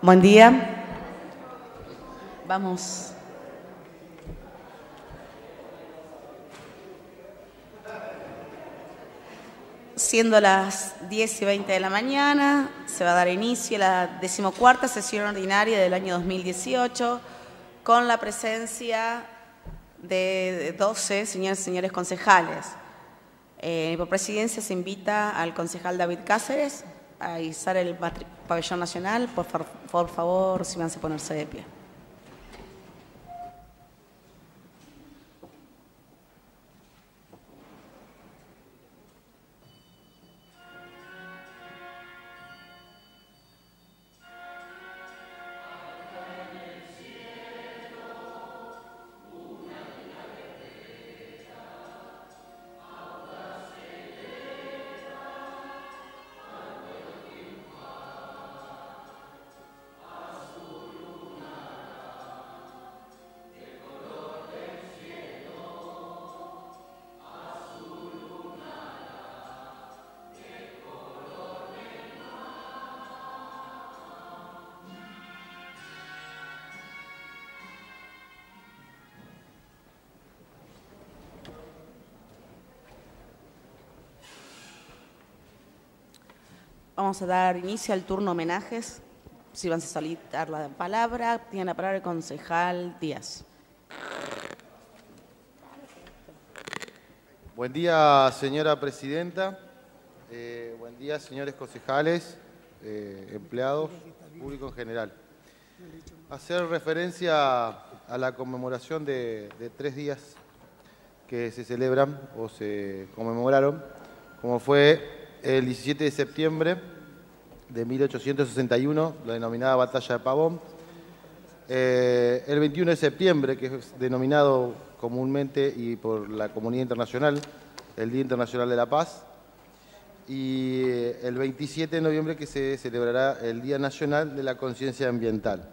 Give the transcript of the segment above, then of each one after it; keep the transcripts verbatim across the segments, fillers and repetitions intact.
Buen día. Vamos. Siendo las diez y veinte de la mañana, se va a dar inicio a la decimocuarta sesión ordinaria del año dos mil dieciocho, con la presencia de doce señores y señores concejales. Eh, por presidencia se invita al concejal David Cáceres a izar el pabellón nacional. Por, por favor, si van a ponerse de pie. Vamos a dar inicio al turno homenajes. Si van a solicitar la palabra, tiene la palabra el concejal Díaz. Buen día, señora presidenta. Eh, buen día, señores concejales, eh, empleados, público en general. Hacer referencia a la conmemoración de, de tres días que se celebran o se conmemoraron, como fue el diecisiete de septiembre de mil ochocientos sesenta y uno, la denominada Batalla de Pavón. Eh, el veintiuno de septiembre, que es denominado comúnmente y por la comunidad internacional el Día Internacional de la Paz. Y el veintisiete de noviembre, que se celebrará el Día Nacional de la Conciencia Ambiental.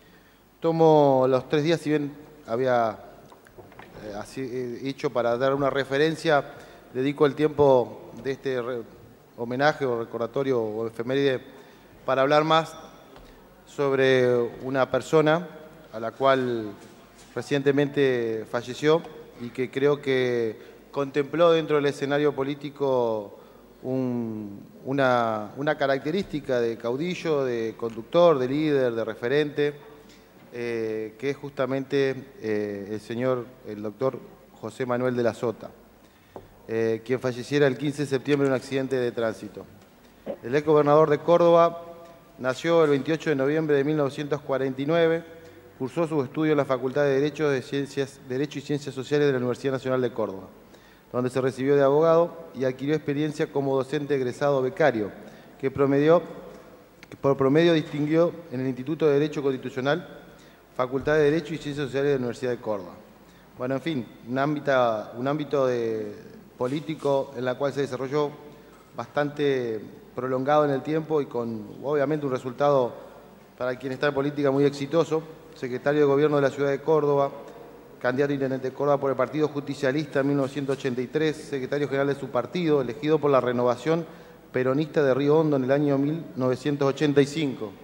Tomo los tres días, si bien había eh, así, eh, hecho para dar una referencia, dedico el tiempo de este re, homenaje o recordatorio o efeméride para hablar más sobre una persona a la cual recientemente falleció y que creo que contempló dentro del escenario político un, una, una característica de caudillo, de conductor, de líder, de referente, eh, que es justamente eh, el señor, el doctor José Manuel de la Sota. Eh, quien falleciera el quince de septiembre en un accidente de tránsito. El ex gobernador de Córdoba nació el veintiocho de noviembre de mil novecientos cuarenta y nueve, cursó sus estudios en la Facultad de Derecho, de Ciencias, Derecho y Ciencias Sociales de la Universidad Nacional de Córdoba, donde se recibió de abogado y adquirió experiencia como docente egresado becario, que, promedió, que por promedio distinguió en el Instituto de Derecho Constitucional, Facultad de Derecho y Ciencias Sociales de la Universidad de Córdoba. Bueno, en fin, un ámbito, un ámbito de político en la cual se desarrolló bastante prolongado en el tiempo y con obviamente un resultado para quien está en política muy exitoso. Secretario de Gobierno de la Ciudad de Córdoba, candidato a intendente de Córdoba por el Partido Justicialista en mil novecientos ochenta y tres, secretario general de su partido, elegido por la Renovación Peronista de Río Hondo en el año mil novecientos ochenta y cinco.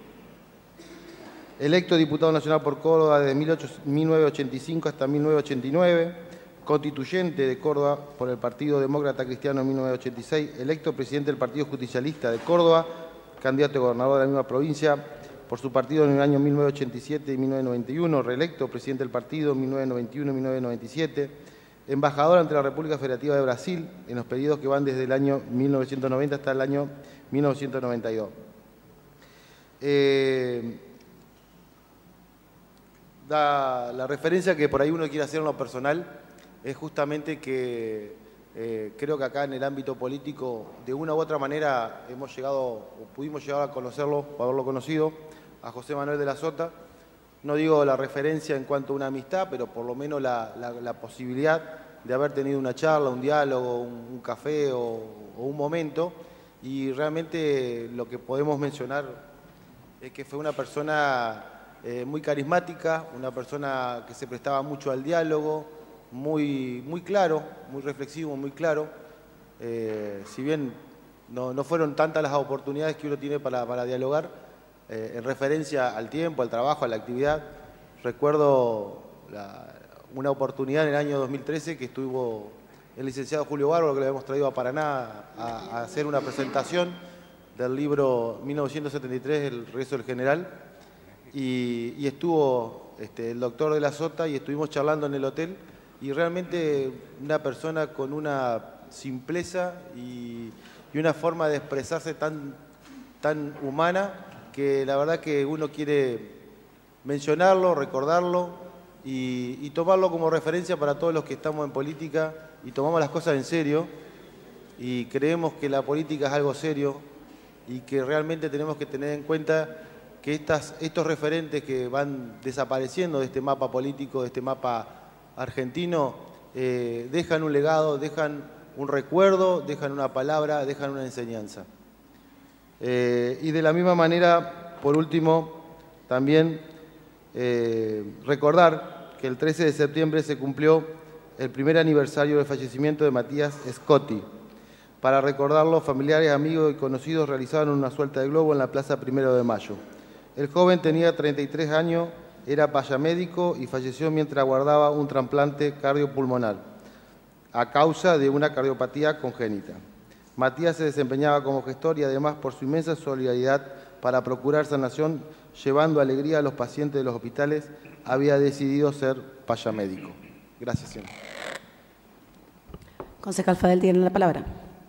Electo diputado nacional por Córdoba desde mil novecientos ochenta y cinco hasta mil novecientos ochenta y nueve, constituyente de Córdoba por el Partido Demócrata Cristiano en mil novecientos ochenta y seis, electo presidente del Partido Justicialista de Córdoba, candidato a gobernador de la misma provincia por su partido en el año mil novecientos ochenta y siete y mil novecientos noventa y uno, reelecto presidente del partido en mil novecientos noventa y uno y mil novecientos noventa y siete, embajador ante la República Federativa de Brasil en los periodos que van desde el año mil novecientos noventa hasta el año mil novecientos noventa y dos. Eh, da la referencia que por ahí uno quiere hacer en lo personal es justamente que eh, creo que acá en el ámbito político de una u otra manera hemos llegado o pudimos llegar a conocerlo o haberlo conocido a José Manuel de la Sota. No digo la referencia en cuanto a una amistad, pero por lo menos la, la, la posibilidad de haber tenido una charla, un diálogo, un, un café o, o un momento, y realmente lo que podemos mencionar es que fue una persona eh, muy carismática, una persona que se prestaba mucho al diálogo, muy, muy claro, muy reflexivo, muy claro. Eh, si bien no, no fueron tantas las oportunidades que uno tiene para, para dialogar, eh, en referencia al tiempo, al trabajo, a la actividad. Recuerdo la, una oportunidad en el año dos mil trece que estuvo el licenciado Julio Bárbaro, que le habíamos traído a Paraná a, a hacer una presentación del libro mil novecientos setenta y tres, El regreso del general, y, y estuvo este, el doctor de la Sota y estuvimos charlando en el hotel, y realmente una persona con una simpleza y, y una forma de expresarse tan, tan humana que la verdad que uno quiere mencionarlo, recordarlo y, y tomarlo como referencia para todos los que estamos en política y tomamos las cosas en serio y creemos que la política es algo serio y que realmente tenemos que tener en cuenta que estas, estos referentes que van desapareciendo de este mapa político, de este mapa argentino, eh, dejan un legado, dejan un recuerdo, dejan una palabra, dejan una enseñanza. Eh, y de la misma manera, por último, también eh, recordar que el trece de septiembre se cumplió el primer aniversario del fallecimiento de Matías Scotti. Para recordarlo, familiares, amigos y conocidos realizaron una suelta de globo en la Plaza Primero de Mayo. El joven tenía treinta y tres años, era payamédico y falleció mientras aguardaba un trasplante cardiopulmonar a causa de una cardiopatía congénita. Matías se desempeñaba como gestor y además por su inmensa solidaridad para procurar sanación, llevando alegría a los pacientes de los hospitales, había decidido ser payamédico. Gracias, señor. Concejal Fadel tiene la palabra.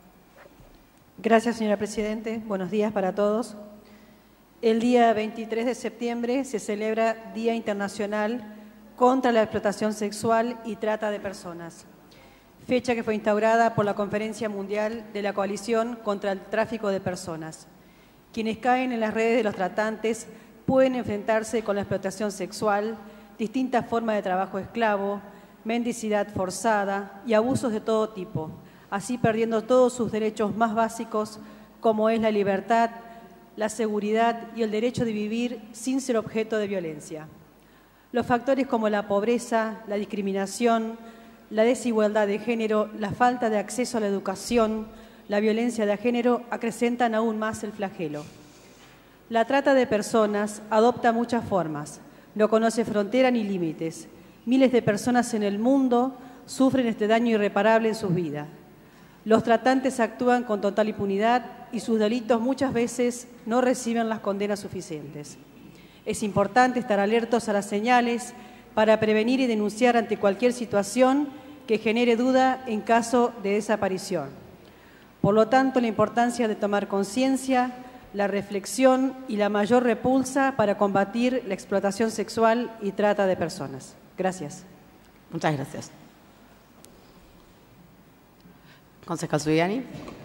Gracias, señora Presidente. Buenos días para todos. El día veintitrés de septiembre se celebra Día Internacional contra la Explotación Sexual y Trata de Personas, fecha que fue instaurada por la Conferencia Mundial de la Coalición contra el Tráfico de Personas. Quienes caen en las redes de los tratantes pueden enfrentarse con la explotación sexual, distintas formas de trabajo esclavo, mendicidad forzada y abusos de todo tipo, así perdiendo todos sus derechos más básicos, como es la libertad, la seguridad y el derecho de vivir sin ser objeto de violencia. Los factores como la pobreza, la discriminación, la desigualdad de género, la falta de acceso a la educación, la violencia de género acrecentan aún más el flagelo. La trata de personas adopta muchas formas, no conoce frontera ni límites. Miles de personas en el mundo sufren este daño irreparable en sus vidas. Los tratantes actúan con total impunidad y sus delitos muchas veces no reciben las condenas suficientes. Es importante estar alertos a las señales para prevenir y denunciar ante cualquier situación que genere duda en caso de desaparición. Por lo tanto, la importancia de tomar conciencia, la reflexión y la mayor repulsa para combatir la explotación sexual y trata de personas. Gracias. Muchas gracias. Concejal Zuliani.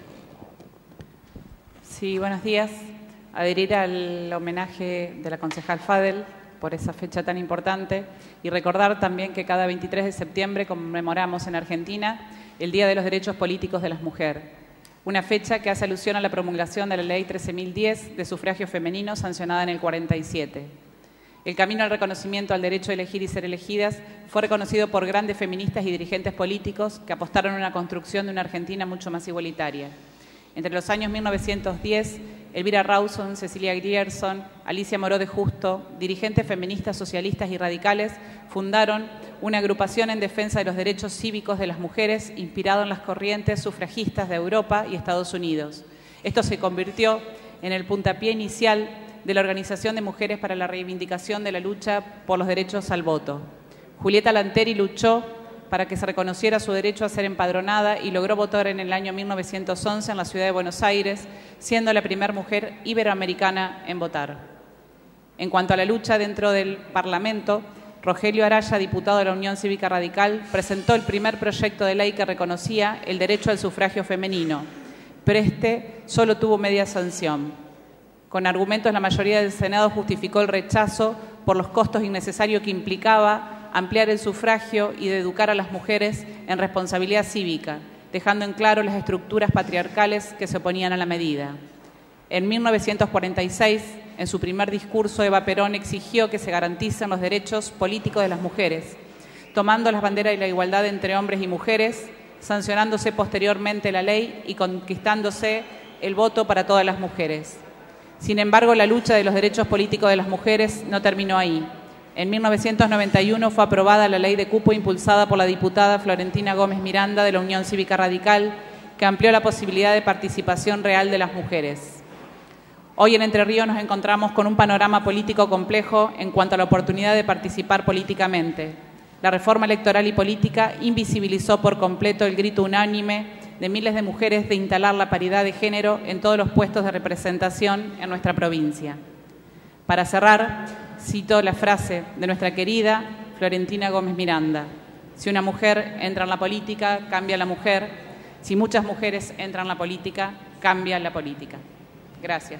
Sí, buenos días. Adherir al homenaje de la concejal Fadel por esa fecha tan importante y recordar también que cada veintitrés de septiembre conmemoramos en Argentina el Día de los Derechos Políticos de las Mujeres, una fecha que hace alusión a la promulgación de la Ley trece mil diez de sufragio femenino sancionada en el cuarenta y siete. El camino al reconocimiento al derecho a elegir y ser elegidas fue reconocido por grandes feministas y dirigentes políticos que apostaron a una construcción de una Argentina mucho más igualitaria. Entre los años mil novecientos diez, Elvira Rawson, Cecilia Grierson, Alicia Moró de Justo, dirigentes feministas, socialistas y radicales, fundaron una agrupación en defensa de los derechos cívicos de las mujeres inspirado en las corrientes sufragistas de Europa y Estados Unidos. Esto se convirtió en el puntapié inicial de la Organización de Mujeres para la Reivindicación de la Lucha por los Derechos al Voto. Julieta Lanteri luchó para que se reconociera su derecho a ser empadronada y logró votar en el año mil novecientos once en la ciudad de Buenos Aires, siendo la primera mujer iberoamericana en votar. En cuanto a la lucha dentro del Parlamento, Rogelio Araya, diputado de la Unión Cívica Radical, presentó el primer proyecto de ley que reconocía el derecho al sufragio femenino, pero este solo tuvo media sanción. Con argumentos, la mayoría del Senado justificó el rechazo por los costos innecesarios que implicaba ampliar el sufragio y de educar a las mujeres en responsabilidad cívica, dejando en claro las estructuras patriarcales que se oponían a la medida. En mil novecientos cuarenta y seis, en su primer discurso, Eva Perón exigió que se garanticen los derechos políticos de las mujeres, tomando las banderas de la igualdad entre hombres y mujeres, sancionándose posteriormente la ley y conquistándose el voto para todas las mujeres. Sin embargo, la lucha de los derechos políticos de las mujeres no terminó ahí. En mil novecientos noventa y uno fue aprobada la ley de cupo impulsada por la diputada Florentina Gómez Miranda de la Unión Cívica Radical, que amplió la posibilidad de participación real de las mujeres. Hoy en Entre Ríos nos encontramos con un panorama político complejo en cuanto a la oportunidad de participar políticamente. La reforma electoral y política invisibilizó por completo el grito unánime de miles de mujeres de instalar la paridad de género en todos los puestos de representación en nuestra provincia. Para cerrar, cito la frase de nuestra querida Florentina Gómez Miranda: si una mujer entra en la política, cambia la mujer; si muchas mujeres entran en la política, cambia la política. Gracias.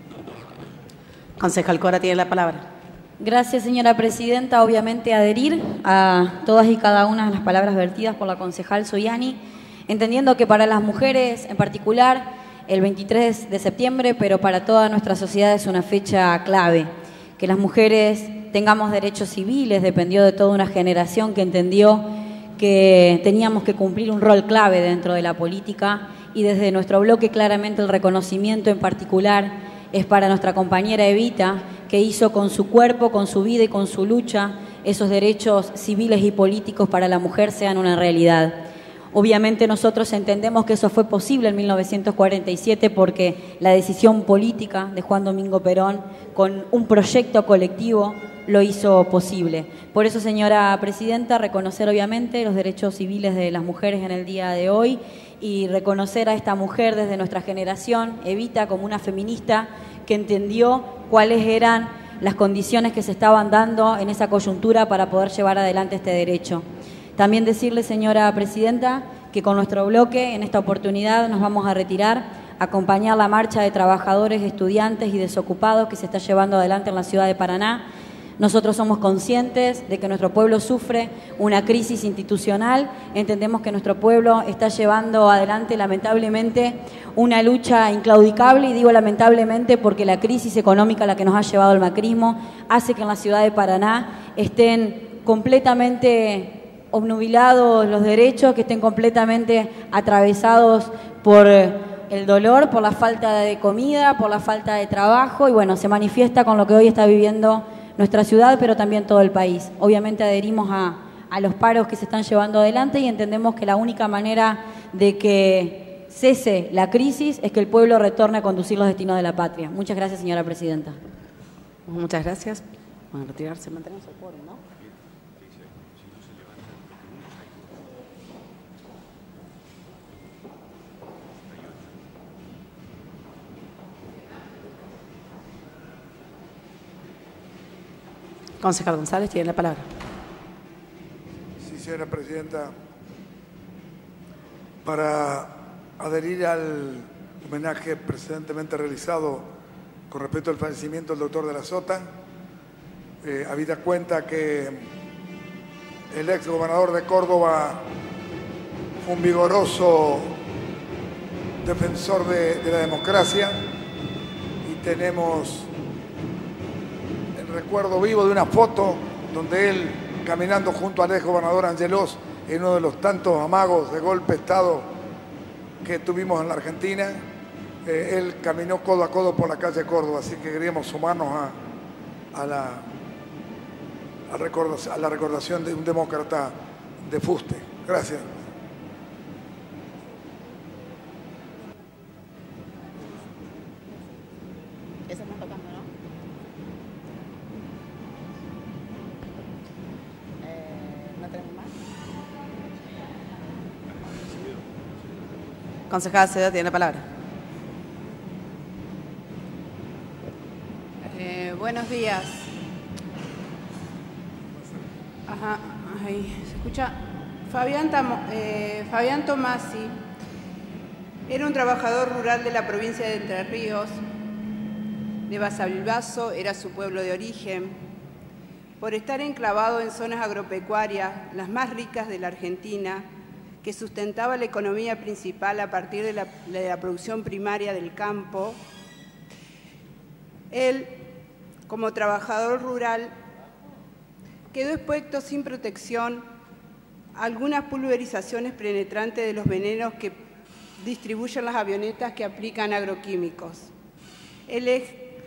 Concejal Cora tiene la palabra. Gracias, señora presidenta. Obviamente adherir a todas y cada una de las palabras vertidas por la concejal Soyani, entendiendo que para las mujeres en particular el veintitrés de septiembre, pero para toda nuestra sociedad es una fecha clave. Que las mujeres tengamos derechos civiles dependió de toda una generación que entendió que teníamos que cumplir un rol clave dentro de la política, y desde nuestro bloque claramente el reconocimiento en particular es para nuestra compañera Evita, que hizo con su cuerpo, con su vida y con su lucha esos derechos civiles y políticos para la mujer sean una realidad. Obviamente nosotros entendemos que eso fue posible en mil novecientos cuarenta y siete porque la decisión política de Juan Domingo Perón con un proyecto colectivo lo hizo posible. Por eso, señora presidenta, reconocer obviamente los derechos civiles de las mujeres en el día de hoy y reconocer a esta mujer desde nuestra generación, Evita, como una feminista que entendió cuáles eran las condiciones que se estaban dando en esa coyuntura para poder llevar adelante este derecho. También decirle, señora presidenta, que con nuestro bloque en esta oportunidad nos vamos a retirar, a acompañar la marcha de trabajadores, estudiantes y desocupados que se está llevando adelante en la ciudad de Paraná. Nosotros somos conscientes de que nuestro pueblo sufre una crisis institucional, entendemos que nuestro pueblo está llevando adelante lamentablemente una lucha inclaudicable, y digo lamentablemente porque la crisis económica a la que nos ha llevado el macrismo hace que en la ciudad de Paraná estén completamente obnubilados los derechos, que estén completamente atravesados por el dolor, por la falta de comida, por la falta de trabajo, y bueno, se manifiesta con lo que hoy está viviendo nuestra ciudad, pero también todo el país. Obviamente adherimos a, a los paros que se están llevando adelante y entendemos que la única manera de que cese la crisis es que el pueblo retorne a conducir los destinos de la patria. Muchas gracias, señora presidenta. Muchas gracias. Bueno, retirarse, mantenemos el quórum, ¿no? Concejal González tiene la palabra. Sí, señora presidenta. Para adherir al homenaje precedentemente realizado con respecto al fallecimiento del doctor de la Sota, eh, habida cuenta que el ex gobernador de Córdoba fue un vigoroso defensor de, de la democracia, y tenemos recuerdo vivo de una foto donde él, caminando junto al ex gobernador Angelos, en uno de los tantos amagos de golpe de Estado que tuvimos en la Argentina, eh, él caminó codo a codo por la calle Córdoba, así que queríamos sumarnos a, a, la, a, recordación, a la recordación de un demócrata de fuste. Gracias. Concejal Acevedo tiene la palabra. Eh, buenos días. Ajá, ahí se escucha. Fabián, Tamo, eh, Fabián Tomasi era un trabajador rural de la provincia de Entre Ríos, de Basavilbaso, era su pueblo de origen. Por estar enclavado en zonas agropecuarias, las más ricas de la Argentina, que sustentaba la economía principal a partir de la, de la producción primaria del campo, él, como trabajador rural, quedó expuesto sin protección a algunas pulverizaciones penetrantes de los venenos que distribuyen las avionetas que aplican agroquímicos. Él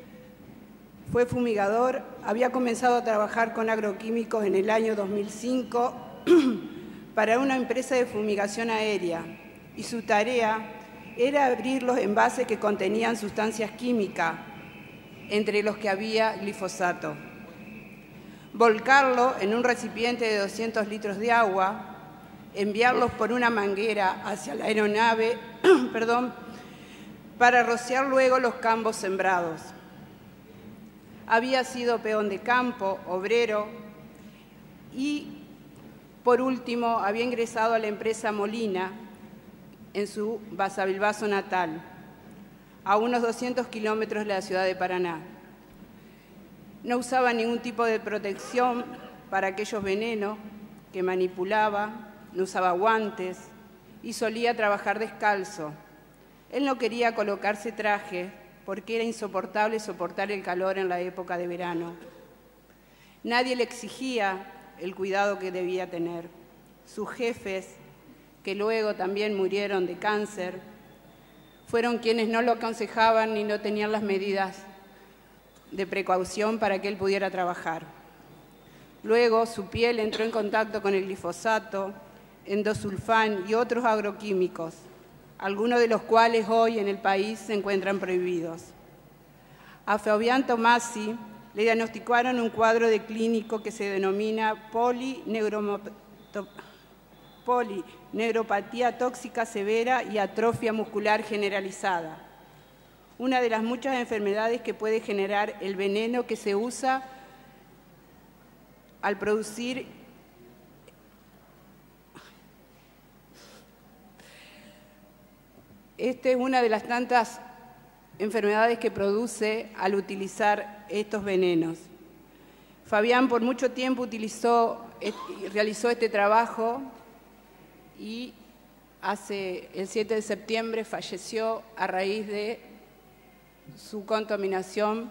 Fue fumigador, había comenzado a trabajar con agroquímicos en el año dos mil cinco para una empresa de fumigación aérea y su tarea era abrir los envases que contenían sustancias químicas, entre los que había glifosato, volcarlo en un recipiente de doscientos litros de agua, enviarlos por una manguera hacia la aeronave perdón, para rociar luego los campos sembrados. Había sido peón de campo, obrero y, por último, había ingresado a la empresa Molina en su Basavilbaso natal, a unos doscientos kilómetros de la ciudad de Paraná. No usaba ningún tipo de protección para aquellos venenos que manipulaba, no usaba guantes y solía trabajar descalzo. Él no quería colocarse traje porque era insoportable soportar el calor en la época de verano. Nadie le exigía el cuidado que debía tener. Sus jefes, que luego también murieron de cáncer, fueron quienes no lo aconsejaban ni no tenían las medidas de precaución para que él pudiera trabajar. Luego su piel entró en contacto con el glifosato, endosulfán y otros agroquímicos, algunos de los cuales hoy en el país se encuentran prohibidos. A Fabián Tomasi le diagnosticaron un cuadro de clínico que se denomina polineuropatía tóxica severa y atrofia muscular generalizada, una de las muchas enfermedades que puede generar el veneno que se usa al producir Esta es una de las tantas enfermedades que produce al utilizar estos venenos. Fabián por mucho tiempo utilizó, realizó este trabajo y hace el siete de septiembre falleció a raíz de su contaminación.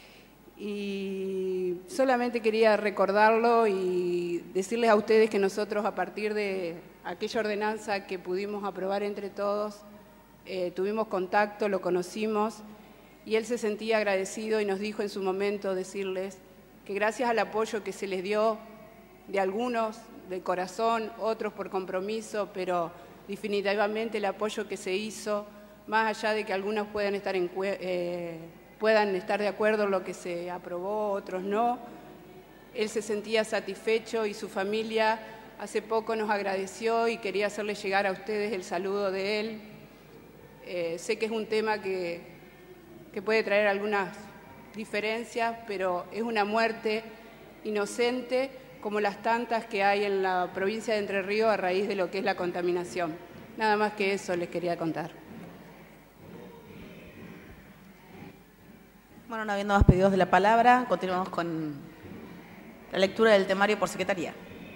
Y solamente quería recordarlo y decirles a ustedes que nosotros, a partir de aquella ordenanza que pudimos aprobar entre todos, Eh, tuvimos contacto, lo conocimos y él se sentía agradecido y nos dijo en su momento decirles que gracias al apoyo que se les dio de algunos de corazón, otros por compromiso, pero definitivamente el apoyo que se hizo, más allá de que algunos puedan estar, en, eh, puedan estar de acuerdo en lo que se aprobó, otros no, él se sentía satisfecho y su familia hace poco nos agradeció y quería hacerles llegar a ustedes el saludo de él. Eh, sé que es un tema que, que puede traer algunas diferencias, pero es una muerte inocente como las tantas que hay en la provincia de Entre Ríos a raíz de lo que es la contaminación. Nada más que eso les quería contar. Bueno, no habiendo más pedidos de la palabra, continuamos con la lectura del temario por secretaría.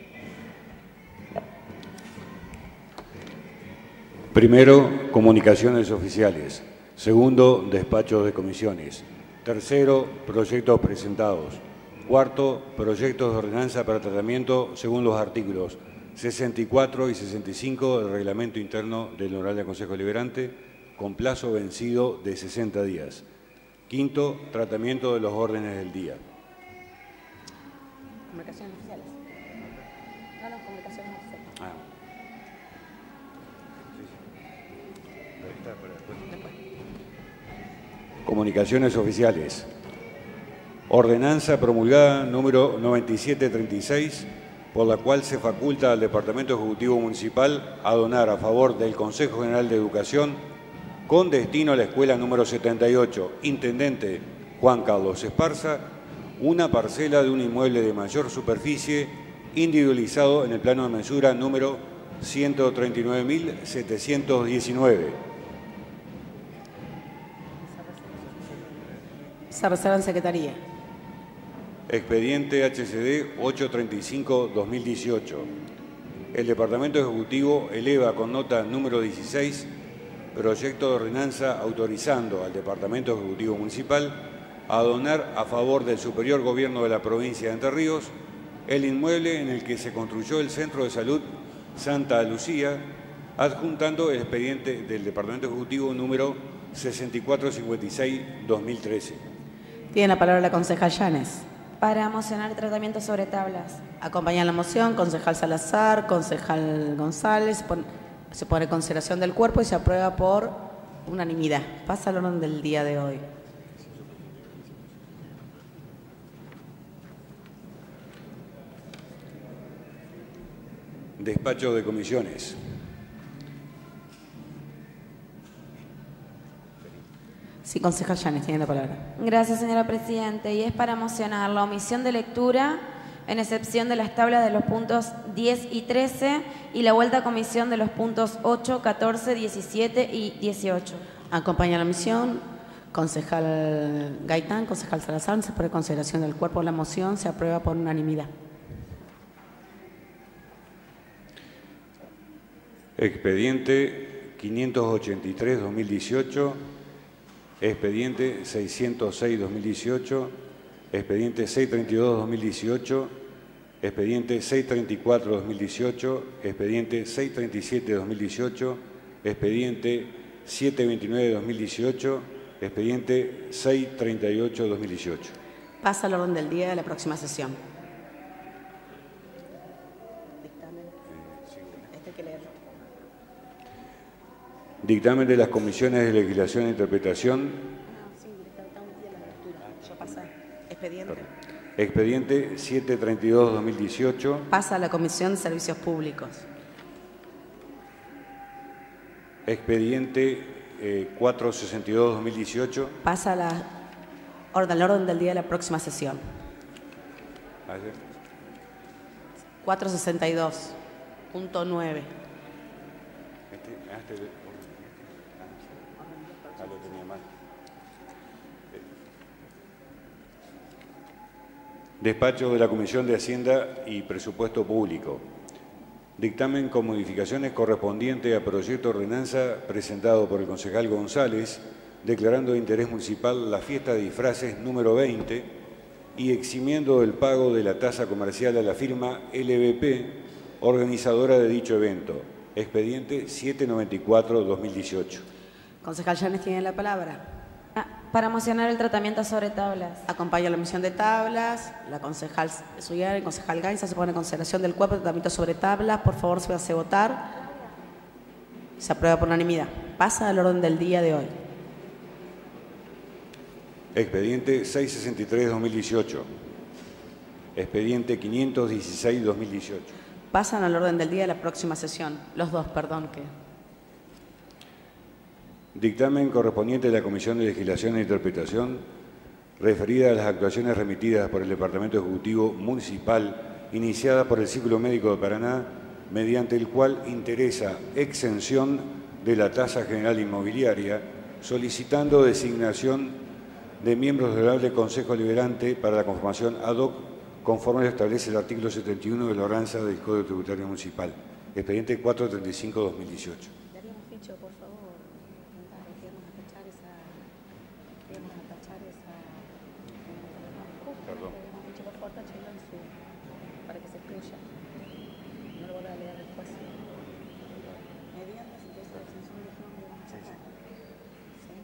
Primero, comunicaciones oficiales. Segundo, despachos de comisiones. Tercero, proyectos presentados. Cuarto, proyectos de ordenanza para tratamiento según los artículos sesenta y cuatro y sesenta y cinco del Reglamento Interno del Honorable Consejo Deliberante, con plazo vencido de sesenta días. Quinto, tratamiento de los órdenes del día. Comunicaciones oficiales. No, no, comunicaciones oficiales. Ah. Comunicaciones oficiales. Ordenanza promulgada número noventa y siete treinta y seis, por la cual se faculta al Departamento Ejecutivo Municipal a donar a favor del Consejo General de Educación, con destino a la escuela número setenta y ocho, Intendente Juan Carlos Esparza, una parcela de un inmueble de mayor superficie individualizado en el plano de mensura número ciento treinta y nueve mil setecientos diecinueve. Se reserva en secretaría. Expediente H C D ochocientos treinta y cinco guión dos mil dieciocho. El Departamento Ejecutivo eleva con nota número dieciséis proyecto de ordenanza autorizando al Departamento Ejecutivo Municipal a donar a favor del Superior Gobierno de la Provincia de Entre Ríos el inmueble en el que se construyó el Centro de Salud Santa Lucía, adjuntando el expediente del Departamento Ejecutivo número sesenta y cuatro cincuenta y seis guión dos mil trece. Tiene la palabra la concejal Llanes. Para mocionar el tratamiento sobre tablas. Acompaña la moción, concejal Salazar, concejal González, se pone, se pone en consideración del cuerpo y se aprueba por unanimidad. Pasa al orden del día de hoy. Despacho de comisiones. Sí, concejal Llanes, tiene la palabra. Gracias, señora Presidenta. Y es para mocionar la omisión de lectura, en excepción de las tablas de los puntos diez y trece, y la vuelta a comisión de los puntos ocho, catorce, diecisiete y dieciocho. Acompaña la omisión, concejal Gaitán, concejal Salazar, se pone en consideración del cuerpo de la moción, se aprueba por unanimidad. Expediente quinientos ochenta y tres barra dos mil dieciocho, expediente seiscientos seis barra dos mil dieciocho, expediente seiscientos treinta y dos barra dos mil dieciocho, expediente seiscientos treinta y cuatro barra dos mil dieciocho, expediente seiscientos treinta y siete barra dos mil dieciocho, expediente setecientos veintinueve barra dos mil dieciocho, expediente seiscientos treinta y ocho barra dos mil dieciocho. Pasa al orden del día de la próxima sesión. Dictamen de las comisiones de legislación e interpretación. Expediente. Expediente setecientos treinta y dos barra dos mil dieciocho. Pasa a la Comisión de Servicios Públicos. Expediente eh, cuatrocientos sesenta y dos barra dos mil dieciocho. Pasa a la orden, al orden del día de la próxima sesión. Ayer. cuatrocientos sesenta y dos punto nueve. Este, ah, este, ah, lo tenía mal. Despacho de la Comisión de Hacienda y Presupuesto Público. Dictamen con modificaciones correspondiente a proyecto de ordenanza presentado por el concejal González, declarando de interés municipal la fiesta de disfraces número veinte y eximiendo del pago de la tasa comercial a la firma L B P, organizadora de dicho evento. Expediente setecientos noventa y cuatro barra dos mil dieciocho. Concejal Llanes tiene la palabra. Para mocionar el tratamiento sobre tablas. Acompaña la omisión de tablas. La concejal Suyar y el concejal Gainza se pone en consideración del cuerpo de tratamiento sobre tablas. Por favor, se hace votar. Se aprueba por unanimidad. Pasa al orden del día de hoy. Expediente seiscientos sesenta y tres barra dos mil dieciocho. Expediente quinientos dieciséis barra dos mil dieciocho. Pasan al orden del día de la próxima sesión. Los dos, perdón. que Dictamen correspondiente de la Comisión de Legislación e Interpretación referida a las actuaciones remitidas por el Departamento Ejecutivo Municipal iniciada por el Círculo Médico de Paraná, mediante el cual interesa exención de la tasa general inmobiliaria, solicitando designación de miembros del Honorable Consejo Liberante para la conformación ad hoc, conforme lo establece el artículo setenta y uno de la ordenanza del Código Tributario Municipal. Expediente cuatrocientos treinta y cinco barra dos mil dieciocho. Daríamos ficho, por favor. Queremos atachar esa... Queremos atachar esa... Perdón. Daríamos ficho, por favor, táchelo en su... para que se excluya. No lo voy a leer después. Mediante de exención de firma que vamos a sacar. ¿Sí?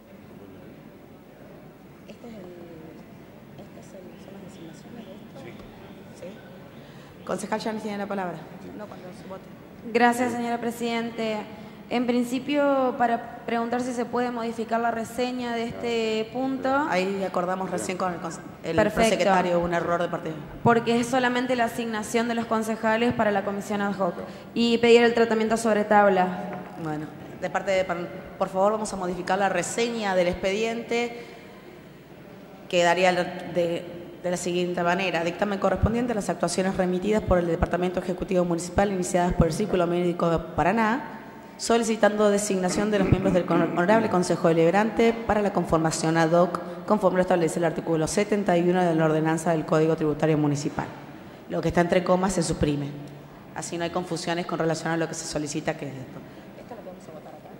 Este es el... Este es el... son las designaciones de esto. Sí. ¿Sí? Concejal Llanes tiene la palabra. No, cuando se vote. Gracias, señora Presidente. En principio, para preguntar si se puede modificar la reseña de este punto. Ahí acordamos recién con el, el Perfecto. secretario un error de parte. Porque es solamente la asignación de los concejales para la comisión ad hoc. Y pedir el tratamiento sobre tabla. Bueno, de parte de... Por favor, vamos a modificar la reseña del expediente. Quedaría de, de la siguiente manera. Dictamen correspondiente a las actuaciones remitidas por el Departamento Ejecutivo Municipal iniciadas por el Círculo Médico de Paraná, solicitando designación de los miembros del Honorable Consejo Deliberante para la conformación ad hoc, conforme lo establece el artículo setenta y uno de la ordenanza del Código Tributario Municipal. Lo que está entre comas se suprime. Así no hay confusiones con relación a lo que se solicita, que es esto. ¿Esto lo vamos a votar acá?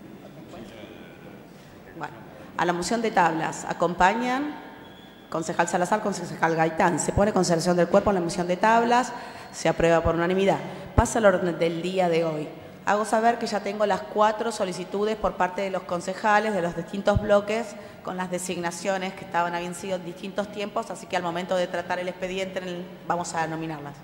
Bueno, a la moción de tablas acompañan concejal Salazar, concejal Gaitán. Se pone en consideración del cuerpo en la moción de tablas, se aprueba por unanimidad. Pasa al orden del día de hoy. Hago saber que ya tengo las cuatro solicitudes por parte de los concejales de los distintos bloques con las designaciones que estaban, habían sido en distintos tiempos, así que al momento de tratar el expediente en el- vamos a nominarlas.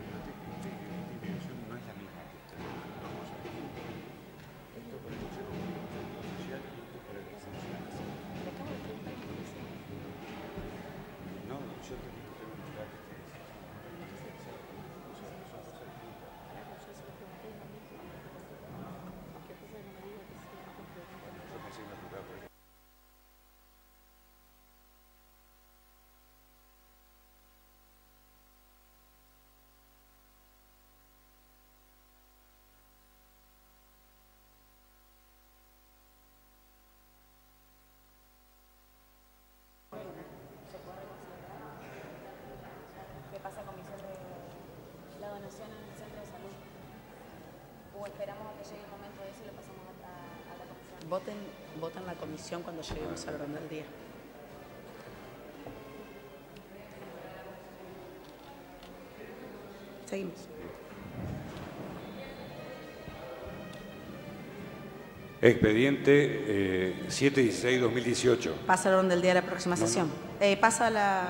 ¿Qué pasa con comisión de la donación en el centro de salud? ¿O esperamos a que llegue el momento de eso y lo pasamos a, a la comisión? Voten, voten la comisión cuando lleguemos al orden del día. Seguimos. Expediente eh, siete dieciséis dos mil dieciocho. Pasa al orden del día de la próxima No, no. sesión. Eh, pasa a la...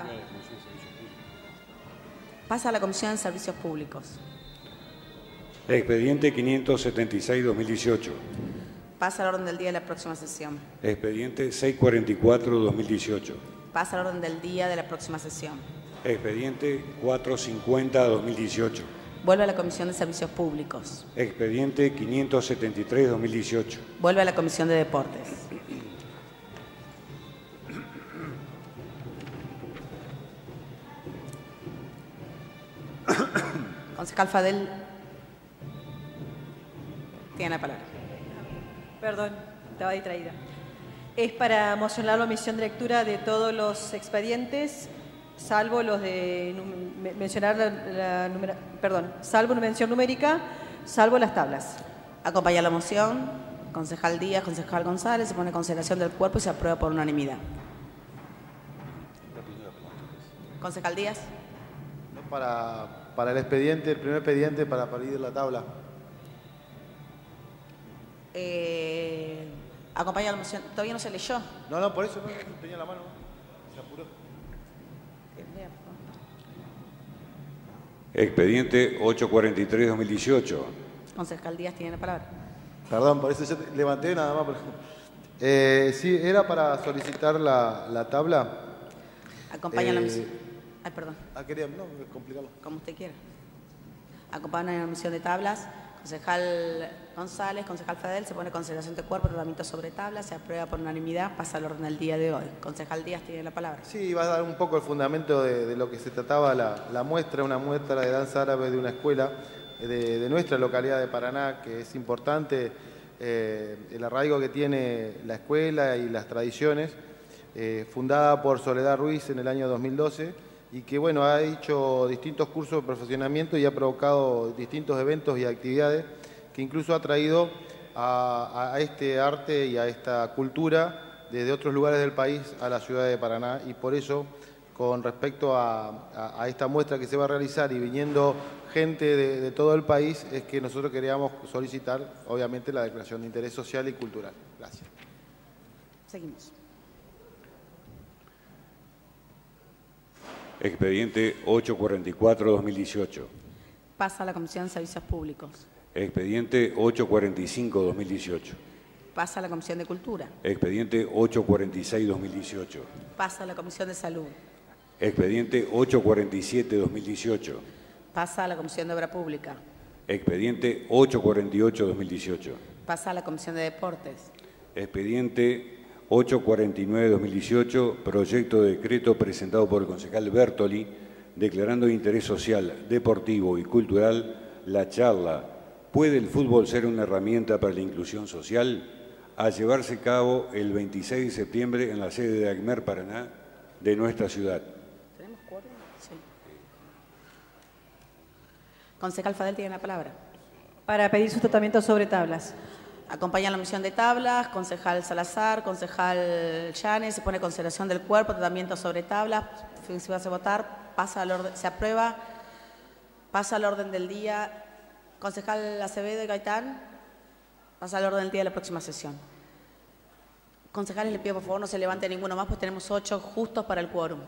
Pasa a la Comisión de Servicios Públicos. Expediente quinientos setenta y seis dos mil dieciocho. Pasa al orden del día de la próxima sesión. Expediente seiscientos cuarenta y cuatro dos mil dieciocho. Pasa al orden del día de la próxima sesión. Expediente cuatrocientos cincuenta dos mil dieciocho. Vuelve a la Comisión de Servicios Públicos. Expediente quinientos setenta y tres dos mil dieciocho. Vuelve a la Comisión de Deportes. Concejal Fadel, tiene la palabra. Perdón, estaba distraída. Es para mocionar la omisión de lectura de todos los expedientes, salvo los de num- me- mencionar la, la numera- perdón, salvo una mención numérica, salvo las tablas. Acompaña la moción. Concejal Díaz, concejal González, se pone en consideración del cuerpo y se aprueba por unanimidad. Concejal Díaz. No, para, para el expediente, el primer expediente para pedir la tabla. Eh, acompaña la moción. Todavía no se leyó. No, no, por eso no, no tenía la mano. Se apuró. Expediente ochocientos cuarenta y tres dos mil dieciocho. Concejal Díaz tiene la palabra. Perdón, por eso yo te- levanté nada más. pero- Eh, sí, era para solicitar la, la tabla. Acompaña la Eh, moción. Ay, perdón. Ah, quería, no, es complicado. Como usted quiera. Acompaña la moción de tablas. Concejal González, concejal Fadel, se pone en consideración de cuerpo, tratamiento sobre tablas, se aprueba por unanimidad, pasa al orden del día de hoy. Concejal Díaz tiene la palabra. Sí, va a dar un poco el fundamento de, de lo que se trataba la, la muestra, una muestra de danza árabe de una escuela de, de nuestra localidad de Paraná, que es importante eh, el arraigo que tiene la escuela y las tradiciones, eh, fundada por Soledad Ruiz en el año dos mil doce y que bueno, ha hecho distintos cursos de perfeccionamiento y ha provocado distintos eventos y actividades que incluso ha traído a, a este arte y a esta cultura desde otros lugares del país a la ciudad de Paraná y por eso, con respecto a, a- a esta muestra que se va a realizar y viniendo gente de, de todo el país, es que nosotros queríamos solicitar, obviamente, la declaración de interés social y cultural. Gracias. Seguimos. Expediente ochocientos cuarenta y cuatro dos mil dieciocho. Pasa a la Comisión de Servicios Públicos. Expediente ochocientos cuarenta y cinco dos mil dieciocho. Pasa a la Comisión de Cultura. Expediente ochocientos cuarenta y seis dos mil dieciocho. Pasa a la Comisión de Salud. Expediente ochocientos cuarenta y siete dos mil dieciocho. Pasa a la Comisión de Obra Pública. Expediente ochocientos cuarenta y ocho dos mil dieciocho. Pasa a la Comisión de Deportes. Expediente ochocientos cuarenta y nueve dos mil dieciocho, proyecto de decreto presentado por el concejal Bertoli, declarando de interés social, deportivo y cultural la charla ¿Puede el fútbol ser una herramienta para la inclusión social?, a llevarse a cabo el veintiséis de septiembre en la sede de ACMER Paraná de nuestra ciudad. ¿Tenemos quórum? Sí. Concejal Fadel tiene la palabra. Para pedir su tratamiento sobre tablas. Acompaña la misión de tablas, concejal Salazar, concejal Llanes, se pone en consideración del cuerpo, tratamiento sobre tablas, se va a votar, pasa al orden, se aprueba, pasa al orden del día. Concejal Acevedo y Gaitán, Pasa al orden del día de la próxima sesión. Concejales, les pido por favor no se levante ninguno más, pues tenemos ocho justos para el quórum.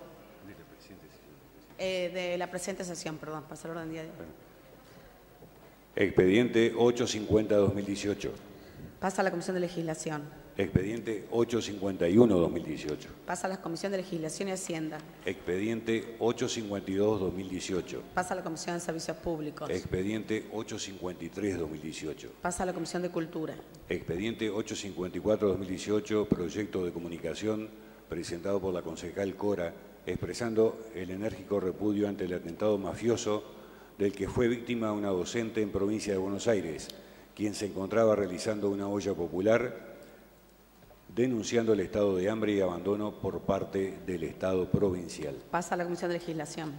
Eh, de la presente sesión, perdón, pasa al orden del día de hoy. Expediente ochocientos cincuenta barra dos mil dieciocho. Pasa a la Comisión de Legislación. Expediente ochocientos cincuenta y uno barra dos mil dieciocho. Pasa a la Comisión de Legislación y Hacienda. Expediente ochocientos cincuenta y dos barra dos mil dieciocho. Pasa a la Comisión de Servicios Públicos. Expediente ochocientos cincuenta y tres barra dos mil dieciocho. Pasa a la Comisión de Cultura. Expediente ochocientos cincuenta y cuatro barra dos mil dieciocho, proyecto de comunicación presentado por la concejal Cora, expresando el enérgico repudio ante el atentado mafioso del que fue víctima una docente en provincia de Buenos Aires, quien se encontraba realizando una olla popular, denunciando el estado de hambre y abandono por parte del Estado provincial. Pasa a la Comisión de Legislación.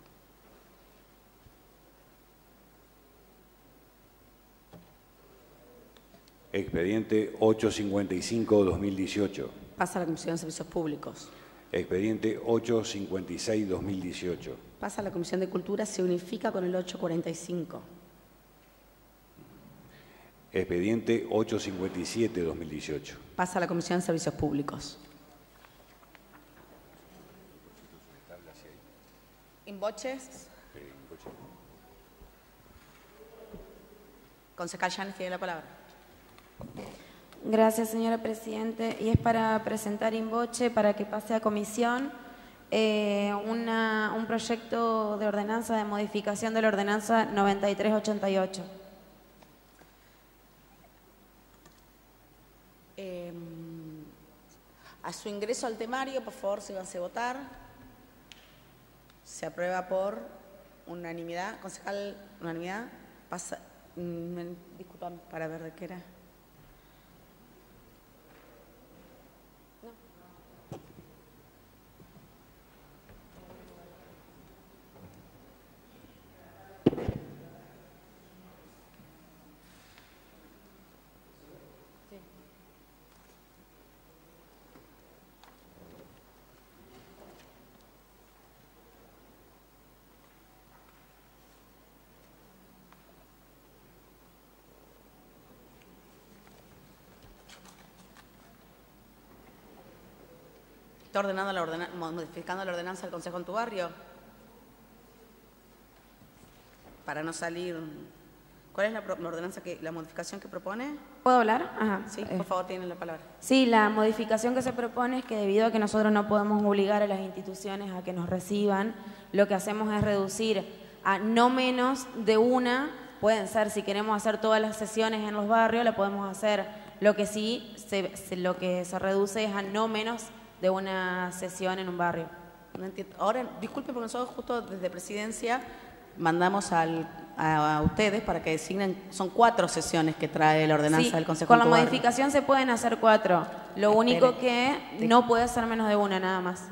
Expediente ochocientos cincuenta y cinco barra dos mil dieciocho. Pasa a la Comisión de Servicios Públicos. Expediente ochocientos cincuenta y seis barra dos mil dieciocho. Pasa a la Comisión de Cultura, se unifica con el ochocientos cuarenta y cinco. Expediente ochocientos cincuenta y siete barra dos mil dieciocho. Pasa a la Comisión de Servicios Públicos. ¿Inboches? Concejal Yanes tiene la palabra. Gracias, señora Presidente. Y es para presentar in voce, para que pase a comisión, eh, una, un proyecto de ordenanza de modificación de la ordenanza noventa y tres ochenta y ocho. Eh, a su ingreso al temario, por favor, síganse a votar. Se aprueba por unanimidad. Concejal, unanimidad. Pasa, mm, disculpan, para ver de qué era. ¿Está ordenando la ordena- modificando la ordenanza del Consejo en tu barrio? Para no salir... ¿Cuál es la, pro- la ordenanza, que la modificación que propone? ¿Puedo hablar? Ajá. Sí, Eh, por favor, tienen la palabra. Sí, la modificación que se propone es que debido a que nosotros no podemos obligar a las instituciones a que nos reciban, lo que hacemos es reducir a no menos de una, pueden ser, si queremos hacer todas las sesiones en los barrios, la podemos hacer. Lo que sí, se, se- lo que se reduce es a no menos de una sesión en un barrio. No entiendo. Ahora, disculpe, porque nosotros justo desde Presidencia mandamos al, a, a ustedes para que designen, son cuatro sesiones que trae la ordenanza Sí, del Consejo con en la tu barrio. modificación se pueden hacer cuatro. Lo único que Sí. no puede ser menos de una, nada más.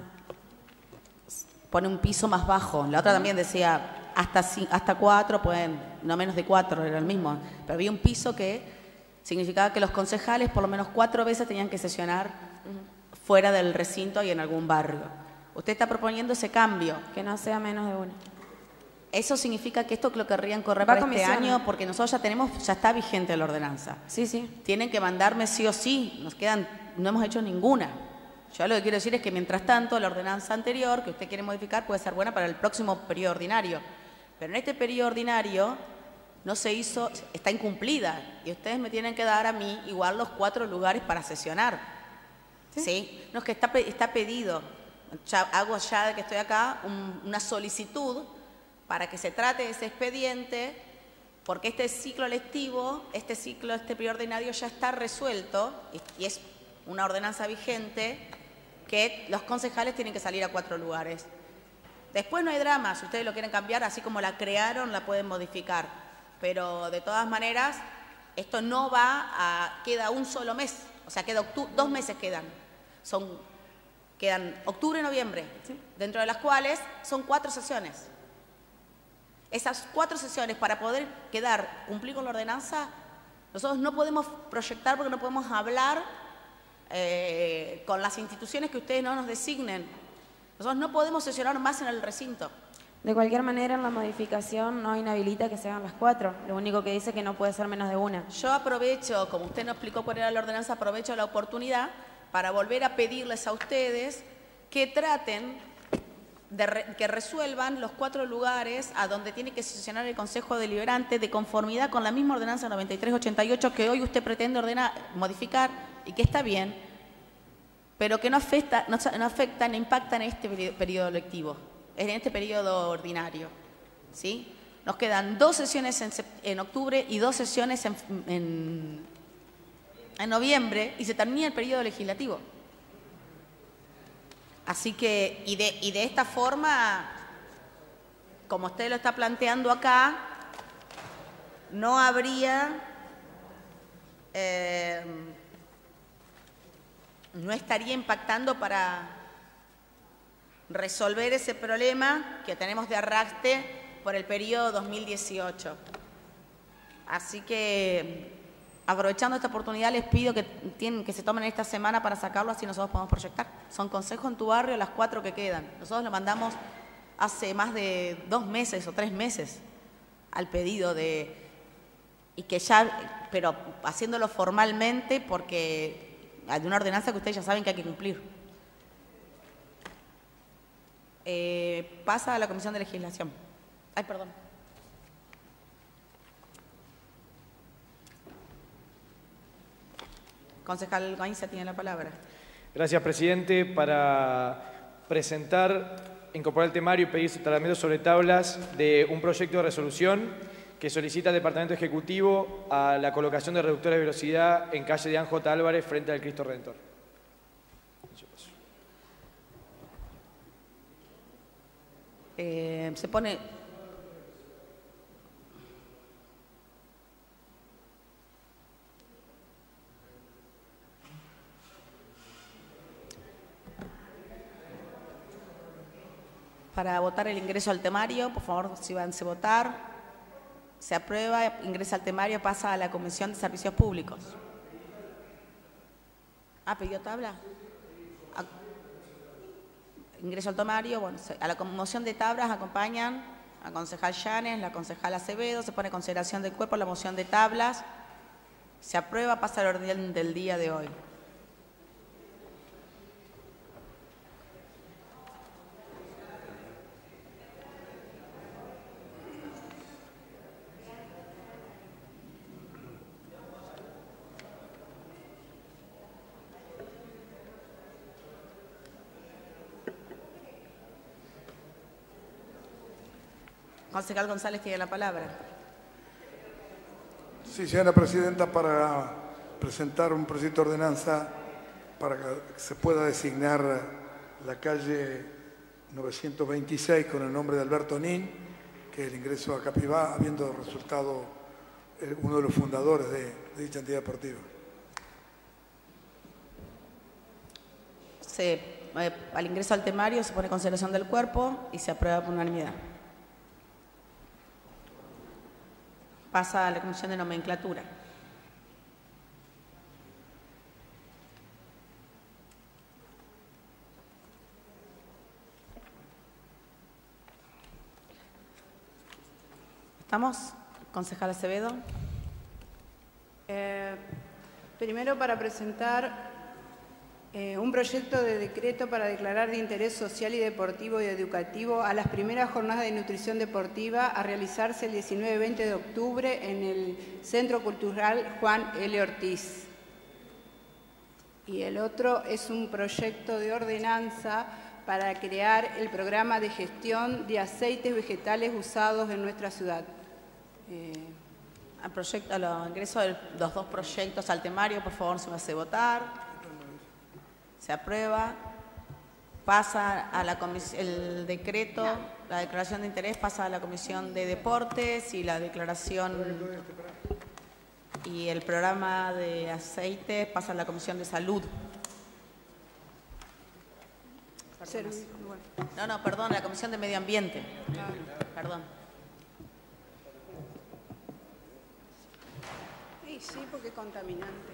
Pone un piso más bajo. La otra también decía hasta, ci- hasta cuatro, pueden, no menos de cuatro, era el mismo. Pero había un piso que significaba que los concejales por lo menos cuatro veces tenían que sesionar fuera del recinto y en algún barrio. Usted está proponiendo ese cambio. Que no sea menos de una. Eso significa que esto lo querrían correr Va a para este comisión. año, porque nosotros ya tenemos, ya está vigente la ordenanza. Sí, sí. Tienen que mandarme sí o sí, nos quedan, no hemos hecho ninguna. Yo lo que quiero decir es que mientras tanto la ordenanza anterior que usted quiere modificar puede ser buena para el próximo periodo ordinario. Pero en este periodo ordinario no se hizo, está incumplida y ustedes me tienen que dar a mí igual los cuatro lugares para sesionar. ¿Sí? No, es que está, pe- está pedido, ya, hago ya de que estoy acá un- una solicitud para que se trate ese expediente, porque este ciclo lectivo, este ciclo, este periodo ordinario ya está resuelto y, y es una ordenanza vigente que los concejales tienen que salir a cuatro lugares. Después no hay drama, si ustedes lo quieren cambiar, así como la crearon, la pueden modificar. Pero de todas maneras, esto no va a... queda un solo mes, o sea, queda octu- dos meses quedan. Son, quedan octubre y noviembre, dentro de las cuales son cuatro sesiones. Esas cuatro sesiones, para poder quedar, cumplir con la ordenanza, nosotros no podemos proyectar porque no podemos hablar eh, con las instituciones que ustedes no nos designen. Nosotros no podemos sesionar más en el recinto. De cualquier manera, en la modificación no inhabilita que sean las cuatro. Lo único que dice que no puede ser menos de una. Yo aprovecho, como usted nos explicó cuál era la ordenanza, aprovecho la oportunidad para volver a pedirles a ustedes que traten de re, que resuelvan los cuatro lugares a donde tiene que sesionar el Consejo Deliberante de conformidad con la misma ordenanza noventa y tres ochenta y ocho que hoy usted pretende ordenar, modificar y que está bien, pero que no afecta, no, no afecta ni impacta en este periodo lectivo, en este periodo ordinario, ¿sí? Nos quedan dos sesiones en, en octubre y dos sesiones en, en, en noviembre y se termina el periodo legislativo. Así que, y de, y de esta forma, como usted lo está planteando acá, no habría, eh, no estaría impactando para resolver ese problema que tenemos de arrastre por el periodo dos mil dieciocho. Así que, aprovechando esta oportunidad, les pido que, tienen, que se tomen esta semana para sacarlo, así nosotros podemos proyectar. Son consejos en tu barrio, las cuatro que quedan. Nosotros lo mandamos hace más de dos meses o tres meses al pedido de... y que ya, pero haciéndolo formalmente porque hay una ordenanza que ustedes ya saben que hay que cumplir. Eh, pasa a la Comisión de Legislación. Ay, perdón. Concejal Gainza tiene la palabra. Gracias, presidente. Para presentar, incorporar el temario y pedir su tratamiento sobre tablas de un proyecto de resolución que solicita al Departamento Ejecutivo a la colocación de reductores de velocidad en calle de J. Álvarez frente al Cristo Redentor. Eh, se pone... Para votar el ingreso al temario, por favor, si van a votar, se aprueba, ingresa al temario, pasa a la Comisión de Servicios Públicos. Ah, ¿pidió tabla? A, ingreso al temario, bueno, a la moción de tablas acompañan a concejal Llanes, la concejal Acevedo, se pone en consideración del cuerpo la moción de tablas, se aprueba, pasa al orden del día de hoy. Concejal González tiene la palabra. Sí, señora presidenta, para presentar un proyecto de ordenanza para que se pueda designar la calle novecientos veintiséis con el nombre de Alberto Nin, que es el ingreso a Capibá, habiendo resultado uno de los fundadores de, de dicha entidad deportiva. Se, eh, al ingreso al temario se pone en consideración del cuerpo y se aprueba por unanimidad. Pasa a la Comisión de Nomenclatura. ¿Estamos? Concejal Acevedo. Eh, primero, para presentar eh, un proyecto de decreto para declarar de interés social y deportivo y educativo a las primeras jornadas de nutrición deportiva a realizarse el diecinueve y veinte de octubre en el Centro Cultural Juan L. Ortiz. Y el otro es un proyecto de ordenanza para crear el programa de gestión de aceites vegetales usados en nuestra ciudad. Eh, al proyecto, a los ingresos de los dos proyectos al temario, por favor, se me hace votar. Se aprueba, pasa a la comisión, el decreto, la declaración de interés pasa a la Comisión de Deportes y la declaración y el programa de aceites pasa a la Comisión de Salud. No, no, perdón, la Comisión de Medio Ambiente. Perdón. Sí, sí, porque es contaminante.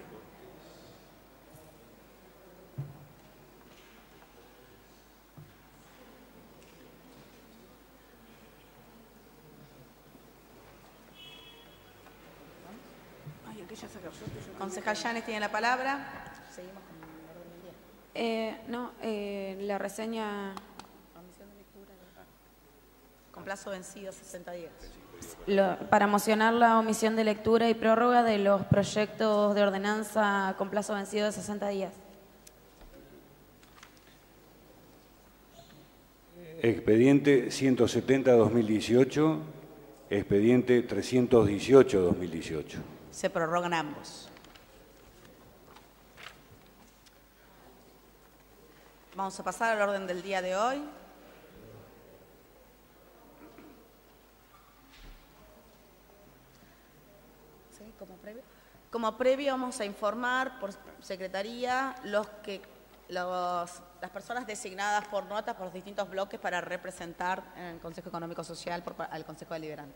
Concejal Yanes tiene la palabra. Seguimos con el orden del día. Eh, no, eh, la reseña... Con plazo vencido, sesenta días. Lo, para mocionar la omisión de lectura y prórroga de los proyectos de ordenanza con plazo vencido de sesenta días. Expediente ciento setenta barra dos mil dieciocho, expediente trescientos dieciocho barra dos mil dieciocho. Se prorrogan ambos. Vamos a pasar al orden del día de hoy. ¿Sí? Como previo. Como previo vamos a informar por Secretaría los que los, las personas designadas por nota por los distintos bloques para representar en el Consejo Económico Social por, al Consejo Deliberante.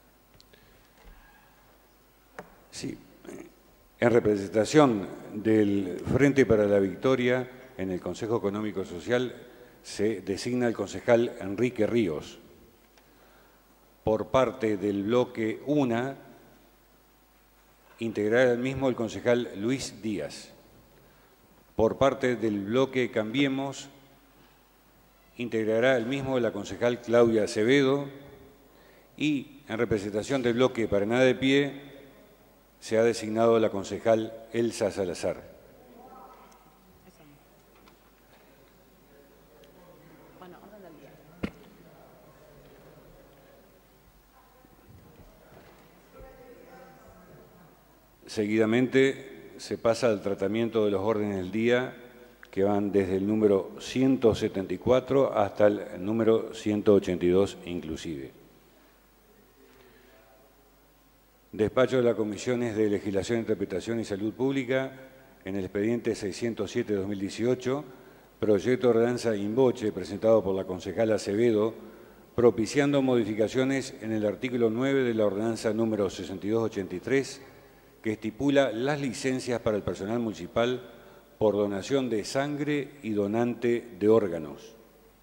Sí, en representación del Frente para la Victoria en el Consejo Económico Social se designa el concejal Enrique Ríos. Por parte del bloque UNA integrará el mismo el concejal Luis Díaz. Por parte del bloque Cambiemos, integrará el mismo la concejal Claudia Acevedo y en representación del bloque Paraná de Pie se ha designado la concejal Elsa Salazar. Bueno, orden del día. Seguidamente se pasa al tratamiento de los órdenes del día que van desde el número ciento setenta y cuatro hasta el número ciento ochenta y dos inclusive. Despacho de las Comisiones de Legislación, Interpretación y Salud Pública en el expediente seiscientos siete barra dos mil dieciocho, proyecto de ordenanza in voce presentado por la concejala Acevedo, propiciando modificaciones en el artículo nueve de la ordenanza número sesenta y dos ochenta y tres, que estipula las licencias para el personal municipal por donación de sangre y donante de órganos.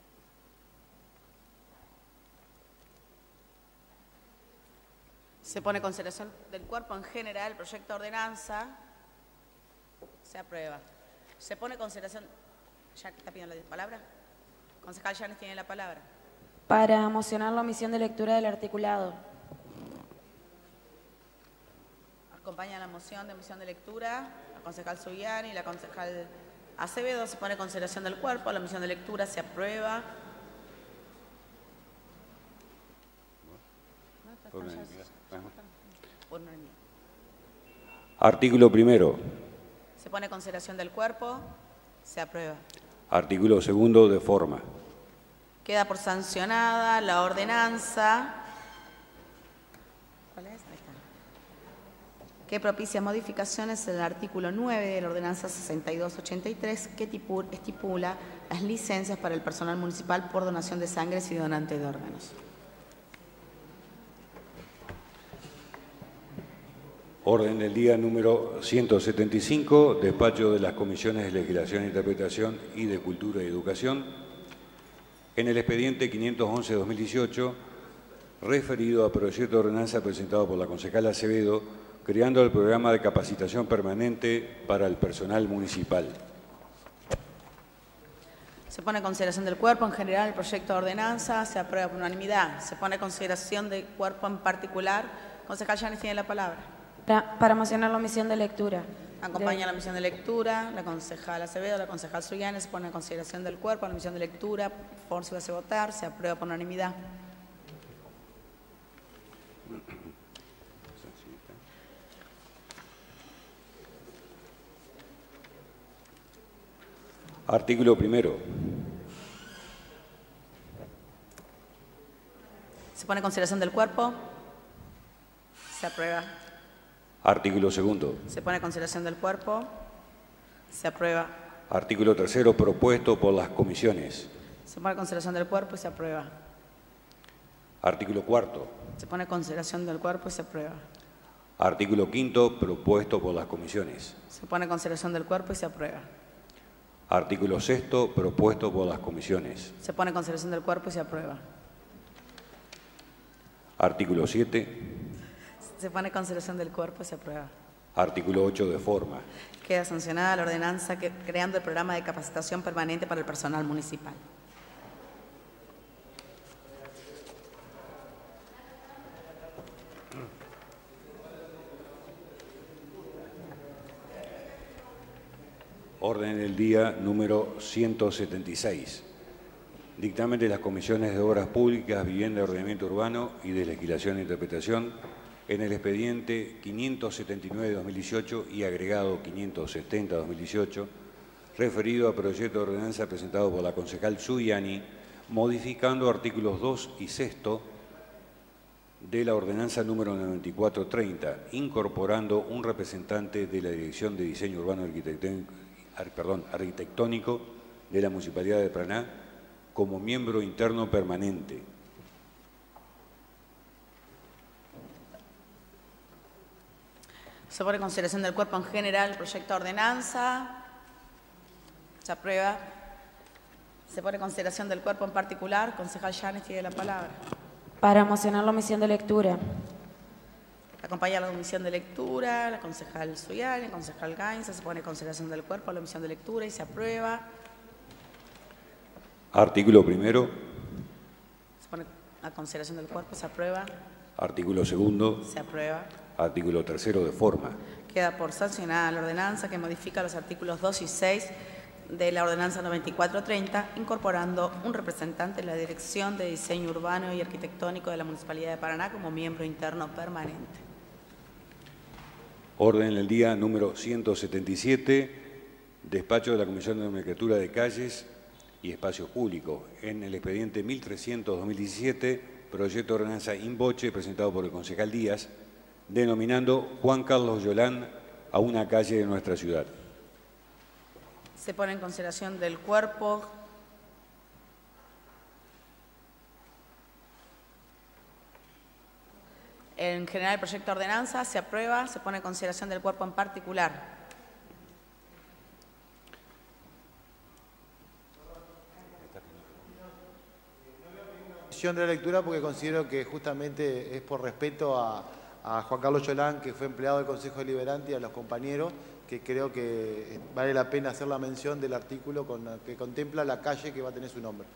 Se pone en consideración del cuerpo en general el proyecto de ordenanza. Se aprueba. Se pone en consideración... ¿Ya está pidiendo la palabra? Concejal Yanes tiene la palabra. Para mocionar la omisión de lectura del articulado. Acompaña la moción de omisión de lectura la concejal Zuliani y la concejal Acevedo. Se pone en consideración del cuerpo. La omisión de lectura se aprueba. Artículo primero. Se pone en consideración del cuerpo. Se aprueba. Artículo segundo de forma. Queda por sancionada la ordenanza. ¿Cuál es? Ahí está. Que propicia modificaciones en el artículo nueve de la ordenanza sesenta y dos ochenta y tres que estipula las licencias para el personal municipal por donación de sangre y donante de órganos. Orden del día número ciento setenta y cinco, despacho de las Comisiones de Legislación e Interpretación y de Cultura y Educación. En el expediente quinientos once barra dos mil dieciocho, referido a proyecto de ordenanza presentado por la concejala Acevedo, creando el programa de capacitación permanente para el personal municipal. Se pone en consideración del cuerpo en general el proyecto de ordenanza, se aprueba por unanimidad. Se pone en consideración del cuerpo en particular. Concejal Yanes tiene la palabra. Para, para mocionar la omisión de lectura. Acompaña de... la omisión de lectura, la concejal Acevedo, la concejal Zuliani, se pone en consideración del cuerpo, la omisión de lectura, por favor se hace votar, se aprueba por unanimidad. Artículo primero. Se pone en consideración del cuerpo, se aprueba. Artículo segundo. Se pone en consideración del cuerpo. Se aprueba. Artículo tercero, propuesto por las comisiones. Se pone en consideración del cuerpo y se aprueba. Artículo cuarto. Se pone en consideración del cuerpo y se aprueba. Artículo quinto, propuesto por las comisiones. Se pone en consideración del cuerpo y se aprueba. Artículo sexto, propuesto por las comisiones. Se pone en consideración del cuerpo y se aprueba. Artículo siete. Se pone en consideración del cuerpo y se aprueba. Artículo ocho de forma. Queda sancionada la ordenanza que, creando el programa de capacitación permanente para el personal municipal. Orden del día número ciento setenta y seis. Dictamen de las Comisiones de Obras Públicas, Vivienda, Ordenamiento Urbano y de Legislación e Interpretación en el expediente quinientos setenta y nueve de dos mil dieciocho y agregado quinientos setenta de dos mil dieciocho, referido a proyecto de ordenanza presentado por la concejal Zuliani, modificando artículos dos y sexto de la ordenanza número noventa y cuatro treinta, incorporando un representante de la Dirección de Diseño Urbano Arquitectónico, perdón, arquitectónico de la Municipalidad de Paraná como miembro interno permanente. Se pone en consideración del cuerpo en general el proyecto de ordenanza. Se aprueba. Se pone en consideración del cuerpo en particular. Concejal Llanes tiene la palabra. Para mocionar la omisión de lectura. Acompaña la omisión de lectura, la concejal Zuliani, el concejal Gainza. Se pone en consideración del cuerpo la omisión de lectura y se aprueba. Artículo primero. Se pone a consideración del cuerpo, se aprueba. Artículo segundo. Se aprueba. Artículo tercero de forma. Queda por sancionada la ordenanza que modifica los artículos dos y seis de la ordenanza noventa y cuatro treinta, incorporando un representante de la Dirección de Diseño Urbano y Arquitectónico de la Municipalidad de Paraná como miembro interno permanente. Orden del día número ciento setenta y siete, despacho de la Comisión de Nomenclatura de Calles y Espacios Públicos. En el expediente mil trescientos de dos mil diecisiete, proyecto de ordenanza in voce presentado por el concejal Díaz, denominando Juan Carlos Yolán a una calle de nuestra ciudad. Se pone en consideración del cuerpo. En general, el proyecto de ordenanza se aprueba, se pone en consideración del cuerpo en particular. De la lectura porque considero que justamente es por respeto a, a Juan Carlos Yolán, que fue empleado del Consejo Deliberante, y a los compañeros, que creo que vale la pena hacer la mención del artículo con, que contempla la calle que va a tener su nombre.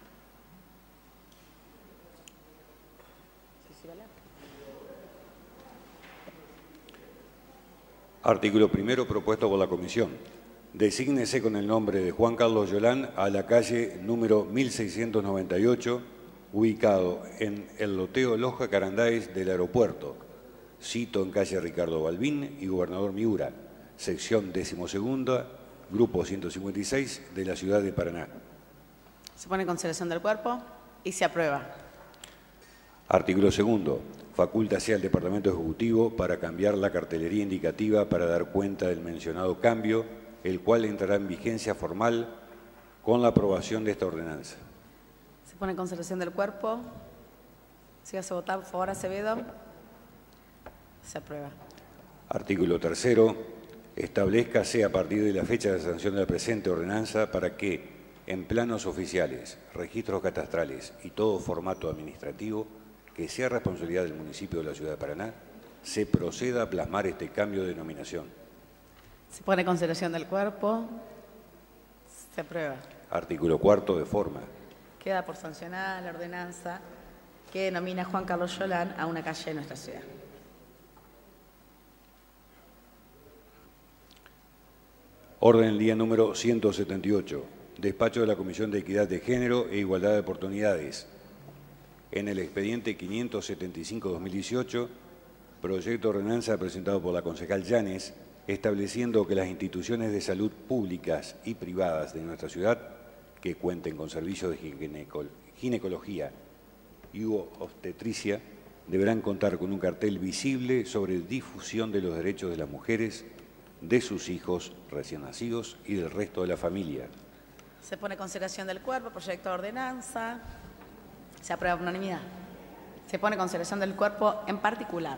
Artículo primero propuesto por la Comisión. Desígnese con el nombre de Juan Carlos Yolán a la calle número mil seiscientos noventa y ocho, ubicado en el loteo Loja Carandáez del aeropuerto, sito en calle Ricardo Balbín y Gobernador Miura, sección decimosegunda, grupo ciento cincuenta y seis de la ciudad de Paraná. Se pone en consideración del cuerpo y se aprueba. Artículo segundo. Facúltase al Departamento Ejecutivo para cambiar la cartelería indicativa para dar cuenta del mencionado cambio, el cual entrará en vigencia formal con la aprobación de esta ordenanza. Se pone en consideración del cuerpo. Si hace votar, por favor, Acevedo. Se aprueba. Artículo tercero. Establezcase a partir de la fecha de sanción de la presente ordenanza para que, en planos oficiales, registros catastrales y todo formato administrativo que sea responsabilidad del municipio de la ciudad de Paraná, se proceda a plasmar este cambio de denominación. Se pone en consideración del cuerpo. Se aprueba. Artículo cuarto de forma. Queda por sancionada la ordenanza que denomina Juan Carlos Yolán a una calle de nuestra ciudad. Orden del día número ciento setenta y ocho. Despacho de la Comisión de Equidad de Género e Igualdad de Oportunidades. En el expediente quinientos setenta y cinco de dos mil dieciocho, proyecto de ordenanza presentado por la concejal Llanes, estableciendo que las instituciones de salud públicas y privadas de nuestra ciudad que cuenten con servicios de ginecol ginecología y obstetricia deberán contar con un cartel visible sobre difusión de los derechos de las mujeres, de sus hijos recién nacidos y del resto de la familia. Se pone en consideración del cuerpo, proyecto de ordenanza. Se aprueba por unanimidad. Se pone en consideración del cuerpo en particular.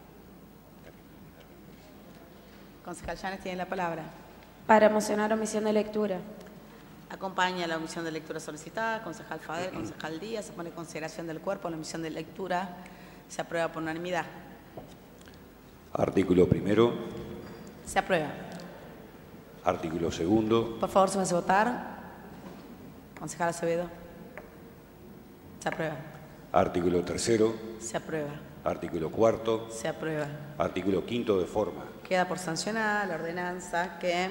Concejal Llanes tiene la palabra. Para mocionar omisión de lectura. Acompaña la omisión de lectura solicitada. Concejal Fadel, concejal Díaz. Se pone en consideración del cuerpo la omisión de lectura. Se aprueba por unanimidad. Artículo primero. Se aprueba. Artículo segundo. Por favor, se me hace votar. Concejal Acevedo. Se aprueba. Artículo tercero. Se aprueba. Artículo cuarto. Se aprueba. Artículo quinto de forma. Queda por sancionar la ordenanza que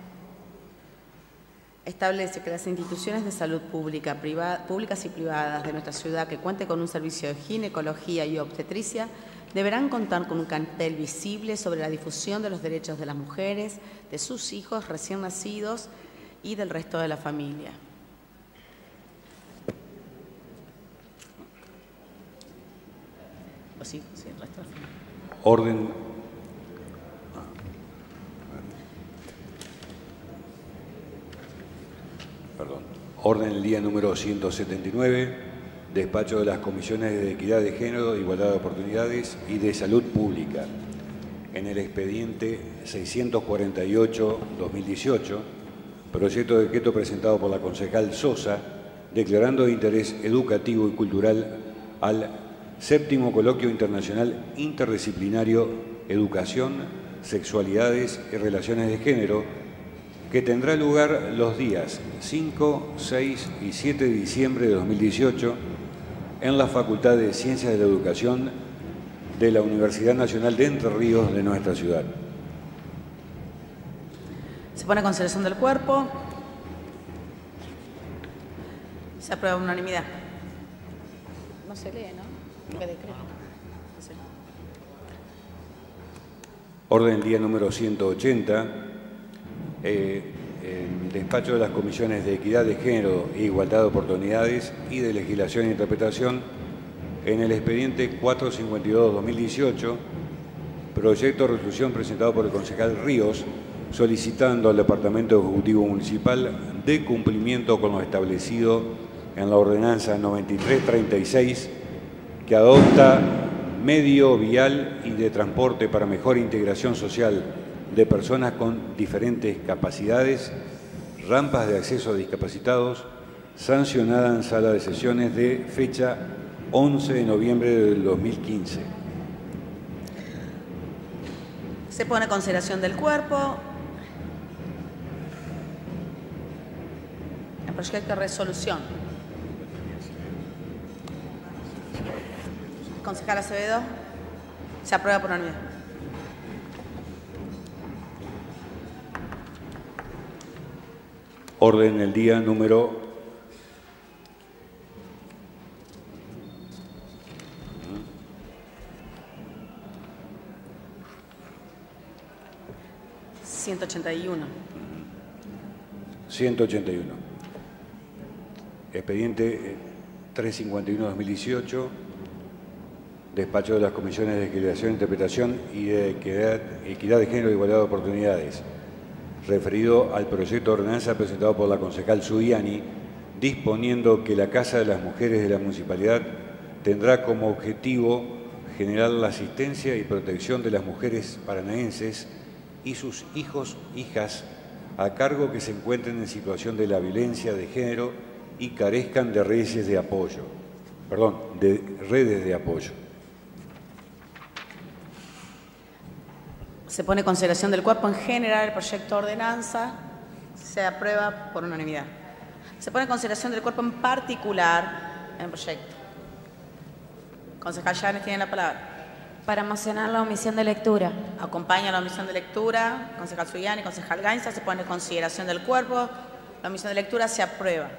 establece que las instituciones de salud pública, privada, públicas y privadas de nuestra ciudad que cuente con un servicio de ginecología y obstetricia deberán contar con un cartel visible sobre la difusión de los derechos de las mujeres, de sus hijos recién nacidos y del resto de la familia. O sí, sí, el resto de la familia. Orden. Perdón. Orden del día número ciento setenta y nueve, despacho de las comisiones de equidad de género, igualdad de oportunidades y de salud pública. En el expediente seiscientos cuarenta y ocho barra dos mil dieciocho, proyecto de decreto presentado por la concejal Sosa, declarando de interés educativo y cultural al séptimo coloquio internacional interdisciplinario Educación, Sexualidades y Relaciones de Género, que tendrá lugar los días cinco, seis y siete de diciembre de dos mil dieciocho en la Facultad de Ciencias de la Educación de la Universidad Nacional de Entre Ríos de nuestra ciudad. Se pone a consideración del cuerpo. Se aprueba por unanimidad. No se lee, ¿no? ¿Qué decreto? No sé. Orden del día número ciento ochenta. Eh, el despacho de las comisiones de equidad de género e igualdad de oportunidades y de legislación e interpretación en el expediente cuatrocientos cincuenta y dos barra dos mil dieciocho, proyecto de resolución presentado por el concejal Ríos, solicitando al Departamento Ejecutivo Municipal de cumplimiento con lo establecido en la ordenanza noventa y tres treinta y seis, que adopta medio vial y de transporte para mejor integración social de personas con diferentes capacidades, rampas de acceso a discapacitados, sancionada en sala de sesiones de fecha once de noviembre del dos mil quince. Se pone a consideración del cuerpo. El proyecto de resolución. Concejal Acevedo. Se aprueba por unanimidad. Orden del día número ciento ochenta y uno. ciento ochenta y uno. Expediente trescientos cincuenta y uno barra dos mil dieciocho, despacho de las comisiones de legislación, interpretación y de equidad, equidad de género e igualdad de oportunidades, referido al proyecto de ordenanza presentado por la concejal Zuliani, disponiendo que la Casa de las Mujeres de la Municipalidad tendrá como objetivo generar la asistencia y protección de las mujeres paranaenses y sus hijos, hijas, a cargo que se encuentren en situación de la violencia de género y carezcan de redes de apoyo. Perdón, de redes de apoyo. Se pone en consideración del cuerpo en general el proyecto de ordenanza. Se aprueba por unanimidad. Se pone en consideración del cuerpo en particular el proyecto. Concejal Llanes tiene la palabra. Para mocionar la omisión de lectura. Acompaña la omisión de lectura. Concejal Zuliani, concejal Gainza. Se pone en consideración del cuerpo. La omisión de lectura se aprueba.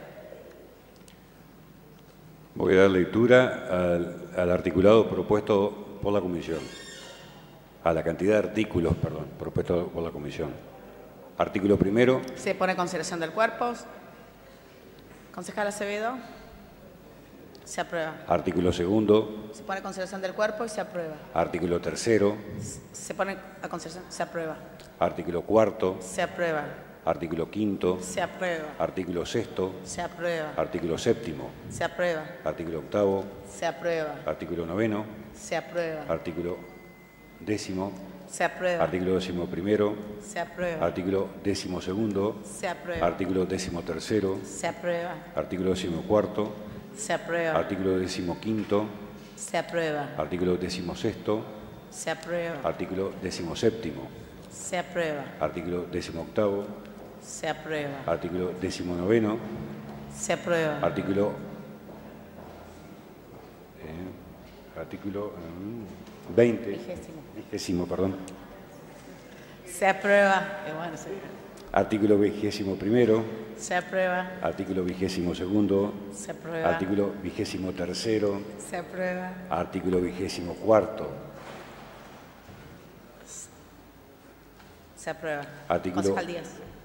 Voy a dar lectura al, al articulado propuesto por la comisión. A la cantidad de artículos, perdón, propuesto por la comisión. Artículo primero. Se pone en consideración del cuerpo. Concejal Acevedo. Se aprueba. Artículo segundo. Se pone en consideración del cuerpo y se aprueba. Artículo tercero. Se pone a consideración. Se aprueba. Artículo cuarto. Se aprueba. Artículo quinto. Se aprueba. Artículo sexto. Se aprueba. Artículo séptimo. Se aprueba. Artículo octavo. Se aprueba. Artículo noveno. Se aprueba. Artículo décimo. Se aprueba. Artículo décimo primero. Se aprueba. Artículo décimo segundo. Se aprueba. Artículo décimo tercero. Se aprueba. Artículo décimo cuarto. Se aprueba. Artículo décimo quinto. Se aprueba. Artículo décimo sexto. Se aprueba. Artículo décimo séptimo. Se aprueba. Artículo decimoctavo. Se aprueba. Artículo decimonoveno. Se aprueba. Artículo... Eh, artículo mm, veinte. Vigésimo. Vigésimo, perdón. Se aprueba. Qué bueno, se... Artículo vigésimo primero. Se aprueba. Artículo vigésimo segundo. Se aprueba. Artículo vigésimo tercero. Se aprueba. Artículo vigésimo cuarto. Se aprueba. Artículo Concejal Díaz.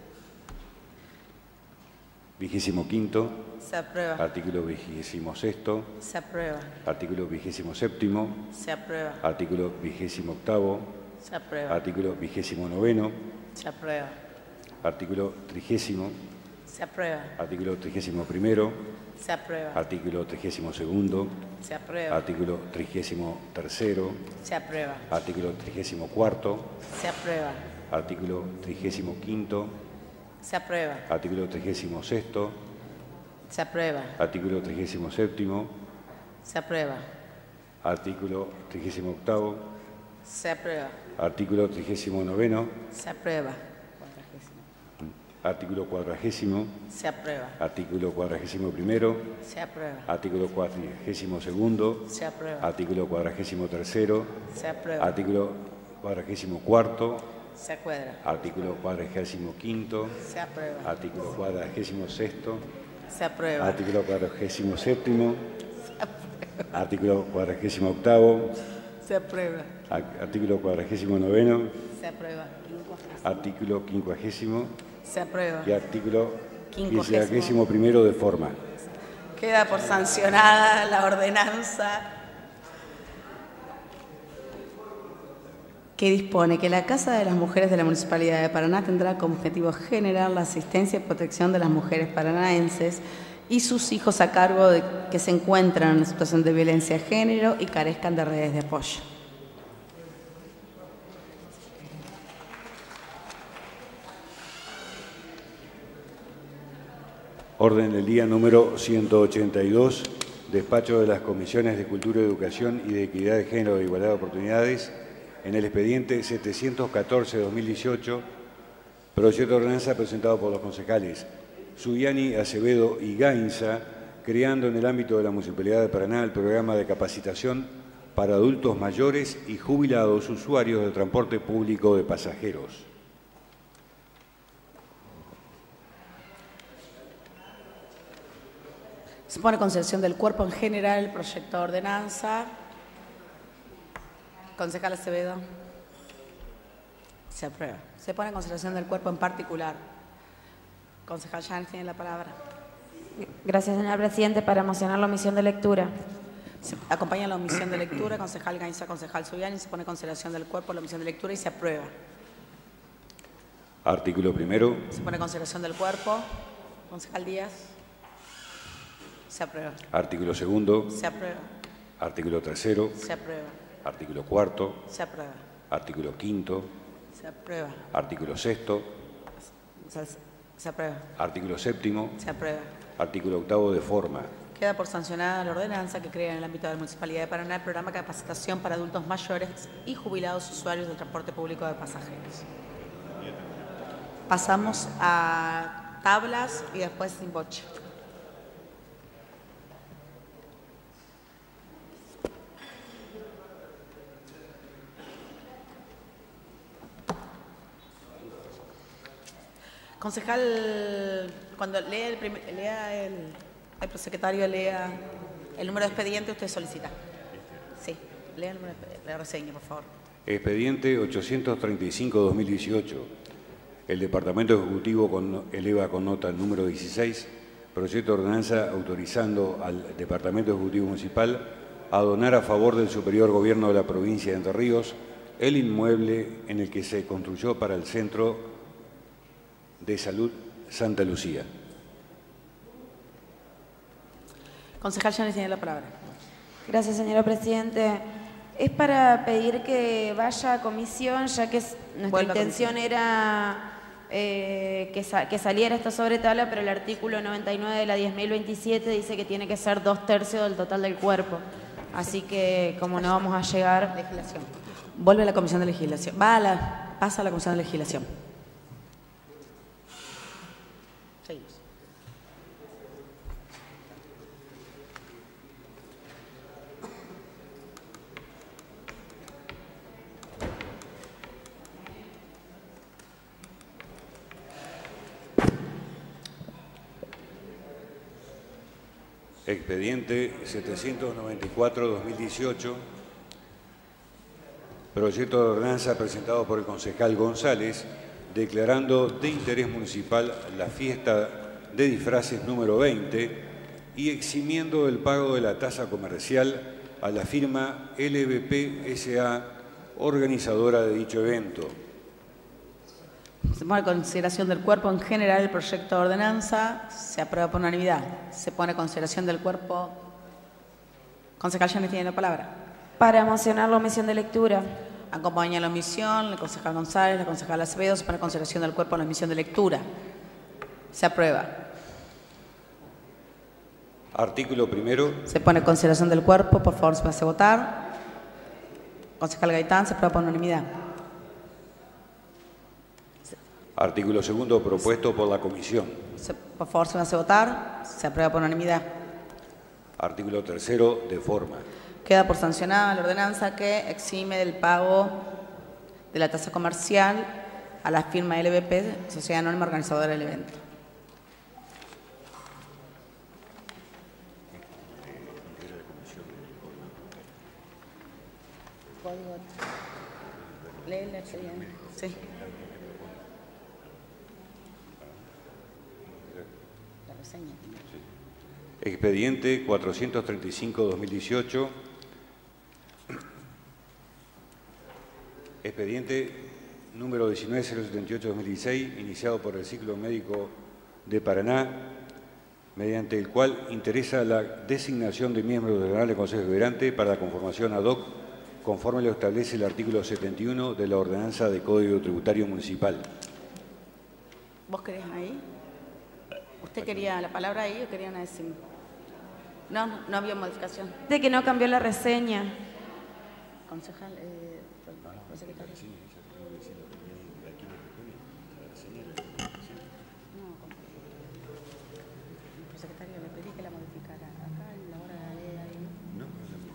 Vigésimo quinto. Se aprueba. Artículo vigésimo sexto. Se aprueba. Artículo vigésimo séptimo. Se aprueba. Artículo vigésimo octavo. Se aprueba. Artículo vigésimo noveno. Se aprueba. Artículo trigésimo. Se aprueba. Artículo trigésimo primero. Se aprueba. Artículo trigésimo segundo. Se aprueba. Artículo trigésimo tercero. Se aprueba. Artículo trigésimo cuarto. Se aprueba. Artículo trigésimo quinto. Se aprueba. Artículo trigésimo sexto. Se aprueba. Artículo trigésimo séptimo. Se aprueba. Artículo trigésimo octavo. Se aprueba. Artículo trigésimo noveno. Se aprueba. Artículo cuadragésimo. Se aprueba. Artículo cuadragésimo primero. Se aprueba. Artículo cuadragésimo segundo. Se aprueba. Artículo cuadragésimo tercero. Se aprueba. Artículo cuadragésimo cuarto. Se acuadra. Artículo cuadragésimo quinto. Se aprueba. Artículo cuadragésimo sexto. Se aprueba. Artículo cuadragésimo séptimo. Artículo cuadragésimo octavo. Se aprueba. Artículo cuadragésimo noveno. Se aprueba. Artículo quincuagésimo. Se aprueba. Y artículo Quincuagésimo. quincuagésimo primero de forma. Queda por sancionada la ordenanza que dispone que la Casa de las Mujeres de la Municipalidad de Paraná tendrá como objetivo generar la asistencia y protección de las mujeres paranaenses y sus hijos a cargo de que se encuentran en situación de violencia de género y carezcan de redes de apoyo. Orden del día número ciento ochenta y dos, despacho de las Comisiones de Cultura, Educación y de Equidad de Género e Igualdad de Oportunidades, en el expediente setecientos catorce barra dos mil dieciocho, proyecto de ordenanza presentado por los concejales Zuliani, Acevedo y Gainza, creando en el ámbito de la Municipalidad de Paraná el programa de capacitación para adultos mayores y jubilados usuarios del transporte público de pasajeros. Se pone en consideración del cuerpo en general el proyecto de ordenanza. Concejal Acevedo. Se aprueba. Se pone en consideración del cuerpo en particular. Concejal Yanes tiene la palabra. Gracias, señor presidente. Para mocionar la omisión de lectura. Se acompaña la omisión de lectura. Concejal Gainza, concejal Zuliani. Se pone en consideración del cuerpo la omisión de lectura y se aprueba. Artículo primero. Se pone en consideración del cuerpo. Concejal Díaz. Se aprueba. Artículo segundo. Se aprueba. Artículo tercero. Se aprueba. Artículo cuarto. Se aprueba. Artículo quinto. Se aprueba. Artículo sexto. Se, se aprueba. Artículo séptimo. Se aprueba. Artículo octavo de forma. Queda por sancionada la ordenanza que crea en el ámbito de la Municipalidad de Paraná el programa de capacitación para adultos mayores y jubilados usuarios del transporte público de pasajeros. Pasamos a tablas y después sin boche. Concejal, cuando lea el, primer, lea el, el prosecretario lea el número de expediente, usted solicita. Sí, lea el número de la reseña, por favor. Expediente ochocientos treinta y cinco barra dos mil dieciocho. El Departamento Ejecutivo con, eleva con nota número dieciséis, proyecto de ordenanza autorizando al Departamento Ejecutivo Municipal a donar a favor del Superior Gobierno de la Provincia de Entre Ríos el inmueble en el que se construyó para el Centro de Salud Santa Lucía. Concejal Yanes tiene la palabra. Gracias, señora Presidente. Es para pedir que vaya a comisión, ya que nuestra Vuelva intención era eh, que, sa que saliera esto sobre tabla, pero el artículo noventa y nueve de la diez mil veintisiete dice que tiene que ser dos tercios del total del cuerpo. Así que, como no vamos a llegar... Legislación. Vuelve a la Comisión de Legislación. Va a la... pasa a la Comisión de Legislación. Seguimos. Expediente setecientos noventa y cuatro barra dos mil dieciocho, proyecto de ordenanza presentado por el concejal González, declarando de interés municipal la fiesta de disfraces número veinte y eximiendo del pago de la tasa comercial a la firma L B P S A, organizadora de dicho evento. Se pone a consideración del cuerpo en general el proyecto de ordenanza, se aprueba por unanimidad. Se pone a consideración del cuerpo. Concejal Yanis tiene la palabra. Para mocionar la omisión de lectura. Acompaña la omisión, el concejal González, la concejal Acevedo, se pone a consideración del cuerpo en la omisión de lectura. Se aprueba. Artículo primero. Se pone a consideración del cuerpo, por favor, se me hace votar. Concejal Gaitán, se aprueba por unanimidad. Artículo segundo, propuesto por la comisión. Se, por favor, se me hace votar. Se aprueba por unanimidad. Artículo tercero, de forma. Queda por sancionada la ordenanza que exime del pago de la tasa comercial a la firma L B P, Sociedad Anónima Organizadora del evento. Lee el expediente. Sí. La reseña. Expediente cuatrocientos treinta y cinco barra dos mil dieciocho. Expediente número diecinueve cero setenta y ocho barra dos mil dieciséis, iniciado por el Ciclo Médico de Paraná, mediante el cual interesa la designación de miembros del Honorable Consejo Deliberante para la conformación ad hoc, conforme lo establece el artículo setenta y uno de la Ordenanza de Código Tributario Municipal. ¿Vos querés ahí? ¿Usted quería la palabra ahí o quería una décima? No, no había modificación. De que no cambió la reseña. Concejal, eh, secretario. No, secretario, le pedí que la modificara. Acá en la hora de la ley ahí. No, no la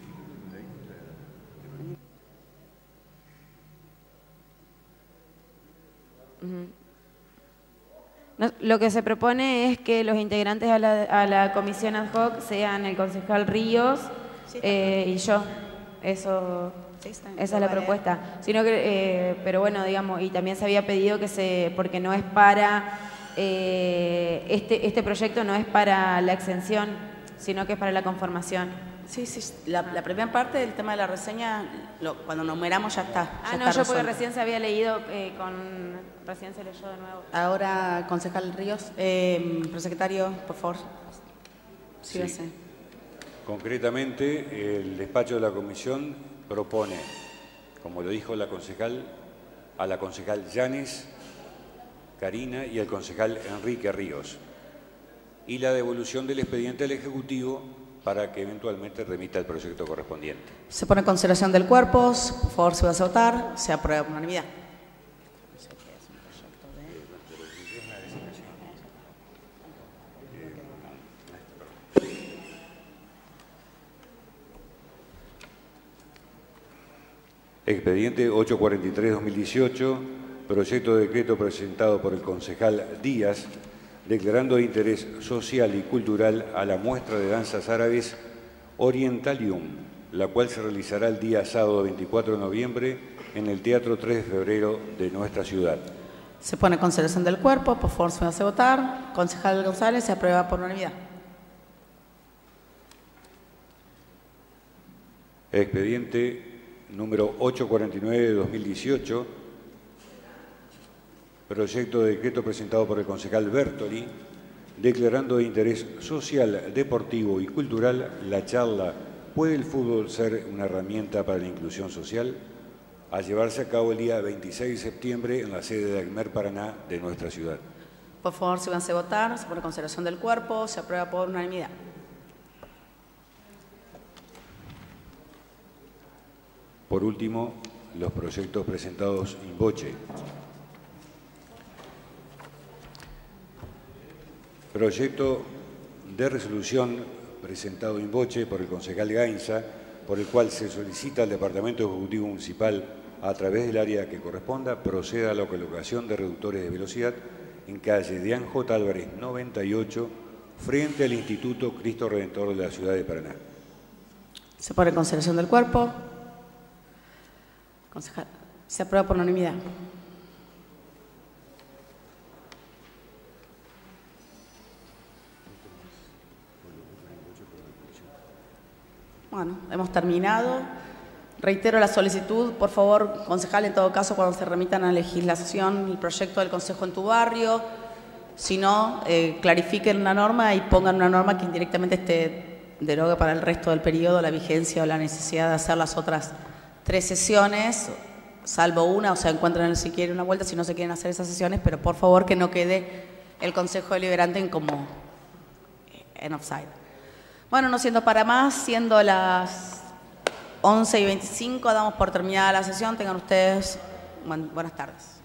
modifiqué. No, lo que se propone es que los integrantes a la, a la comisión ad hoc sean el concejal Ríos sí, eh, y yo. Eso, sí, está, esa es la propuesta. Sino que, eh, pero bueno, digamos, y también se había pedido que se, porque no es para, eh, este, este proyecto no es para la exención, sino que es para la conformación. Sí, sí, la, la primera parte del tema de la reseña, lo, cuando numeramos ya está. Ya ah, no, está yo porque resuelto. recién se había leído, eh, con, recién se leyó de nuevo. Ahora, concejal Ríos, eh, prosecretario, por favor. Sí, sí. Concretamente, el despacho de la comisión propone, como lo dijo la concejal, a la concejal Yanis, Karina y al concejal Enrique Ríos, y la devolución del expediente al Ejecutivo para que eventualmente remita el proyecto correspondiente. Se pone en consideración del cuerpo, por favor, se va a votar, se aprueba por unanimidad. Expediente ochocientos cuarenta y tres barra dos mil dieciocho, proyecto de decreto presentado por el concejal Díaz, declarando de interés social y cultural a la muestra de danzas árabes Orientalium, la cual se realizará el día sábado veinticuatro de noviembre en el Teatro tres de febrero de nuestra ciudad. Se pone en consideración del cuerpo, por favor, se me hace votar. Concejal González, se aprueba por unanimidad. Expediente número ochocientos cuarenta y nueve barra dos mil dieciocho, proyecto de decreto presentado por el concejal Bertoli, declarando de interés social, deportivo y cultural la charla ¿Puede el fútbol ser una herramienta para la inclusión social?, a llevarse a cabo el día veintiséis de septiembre en la sede de ACMER Paraná de nuestra ciudad. Por favor, se van a votar, se pone en consideración del cuerpo, se aprueba por unanimidad. Por último, los proyectos presentados in voce. Proyecto de resolución presentado in voce por el concejal Gainza, por el cual se solicita al Departamento Ejecutivo Municipal, a través del área que corresponda, proceda a la colocación de reductores de velocidad en calle Deán J. Álvarez noventa y ocho, frente al Instituto Cristo Redentor de la ciudad de Paraná. Se pone en consideración del cuerpo. Concejal, se aprueba por unanimidad. Bueno, hemos terminado. Reitero la solicitud, por favor, concejal, en todo caso, cuando se remitan a legislación el proyecto del Consejo en tu barrio, si no, eh, clarifiquen una norma y pongan una norma que indirectamente esté deroga para el resto del periodo la vigencia o la necesidad de hacer las otras tres sesiones, salvo una, o sea, encuentren si quieren una vuelta, si no se quieren hacer esas sesiones, pero por favor que no quede el Consejo Deliberante en como en offside. Bueno, no siendo para más, siendo las once y veinticinco, damos por terminada la sesión. Tengan ustedes buenas tardes.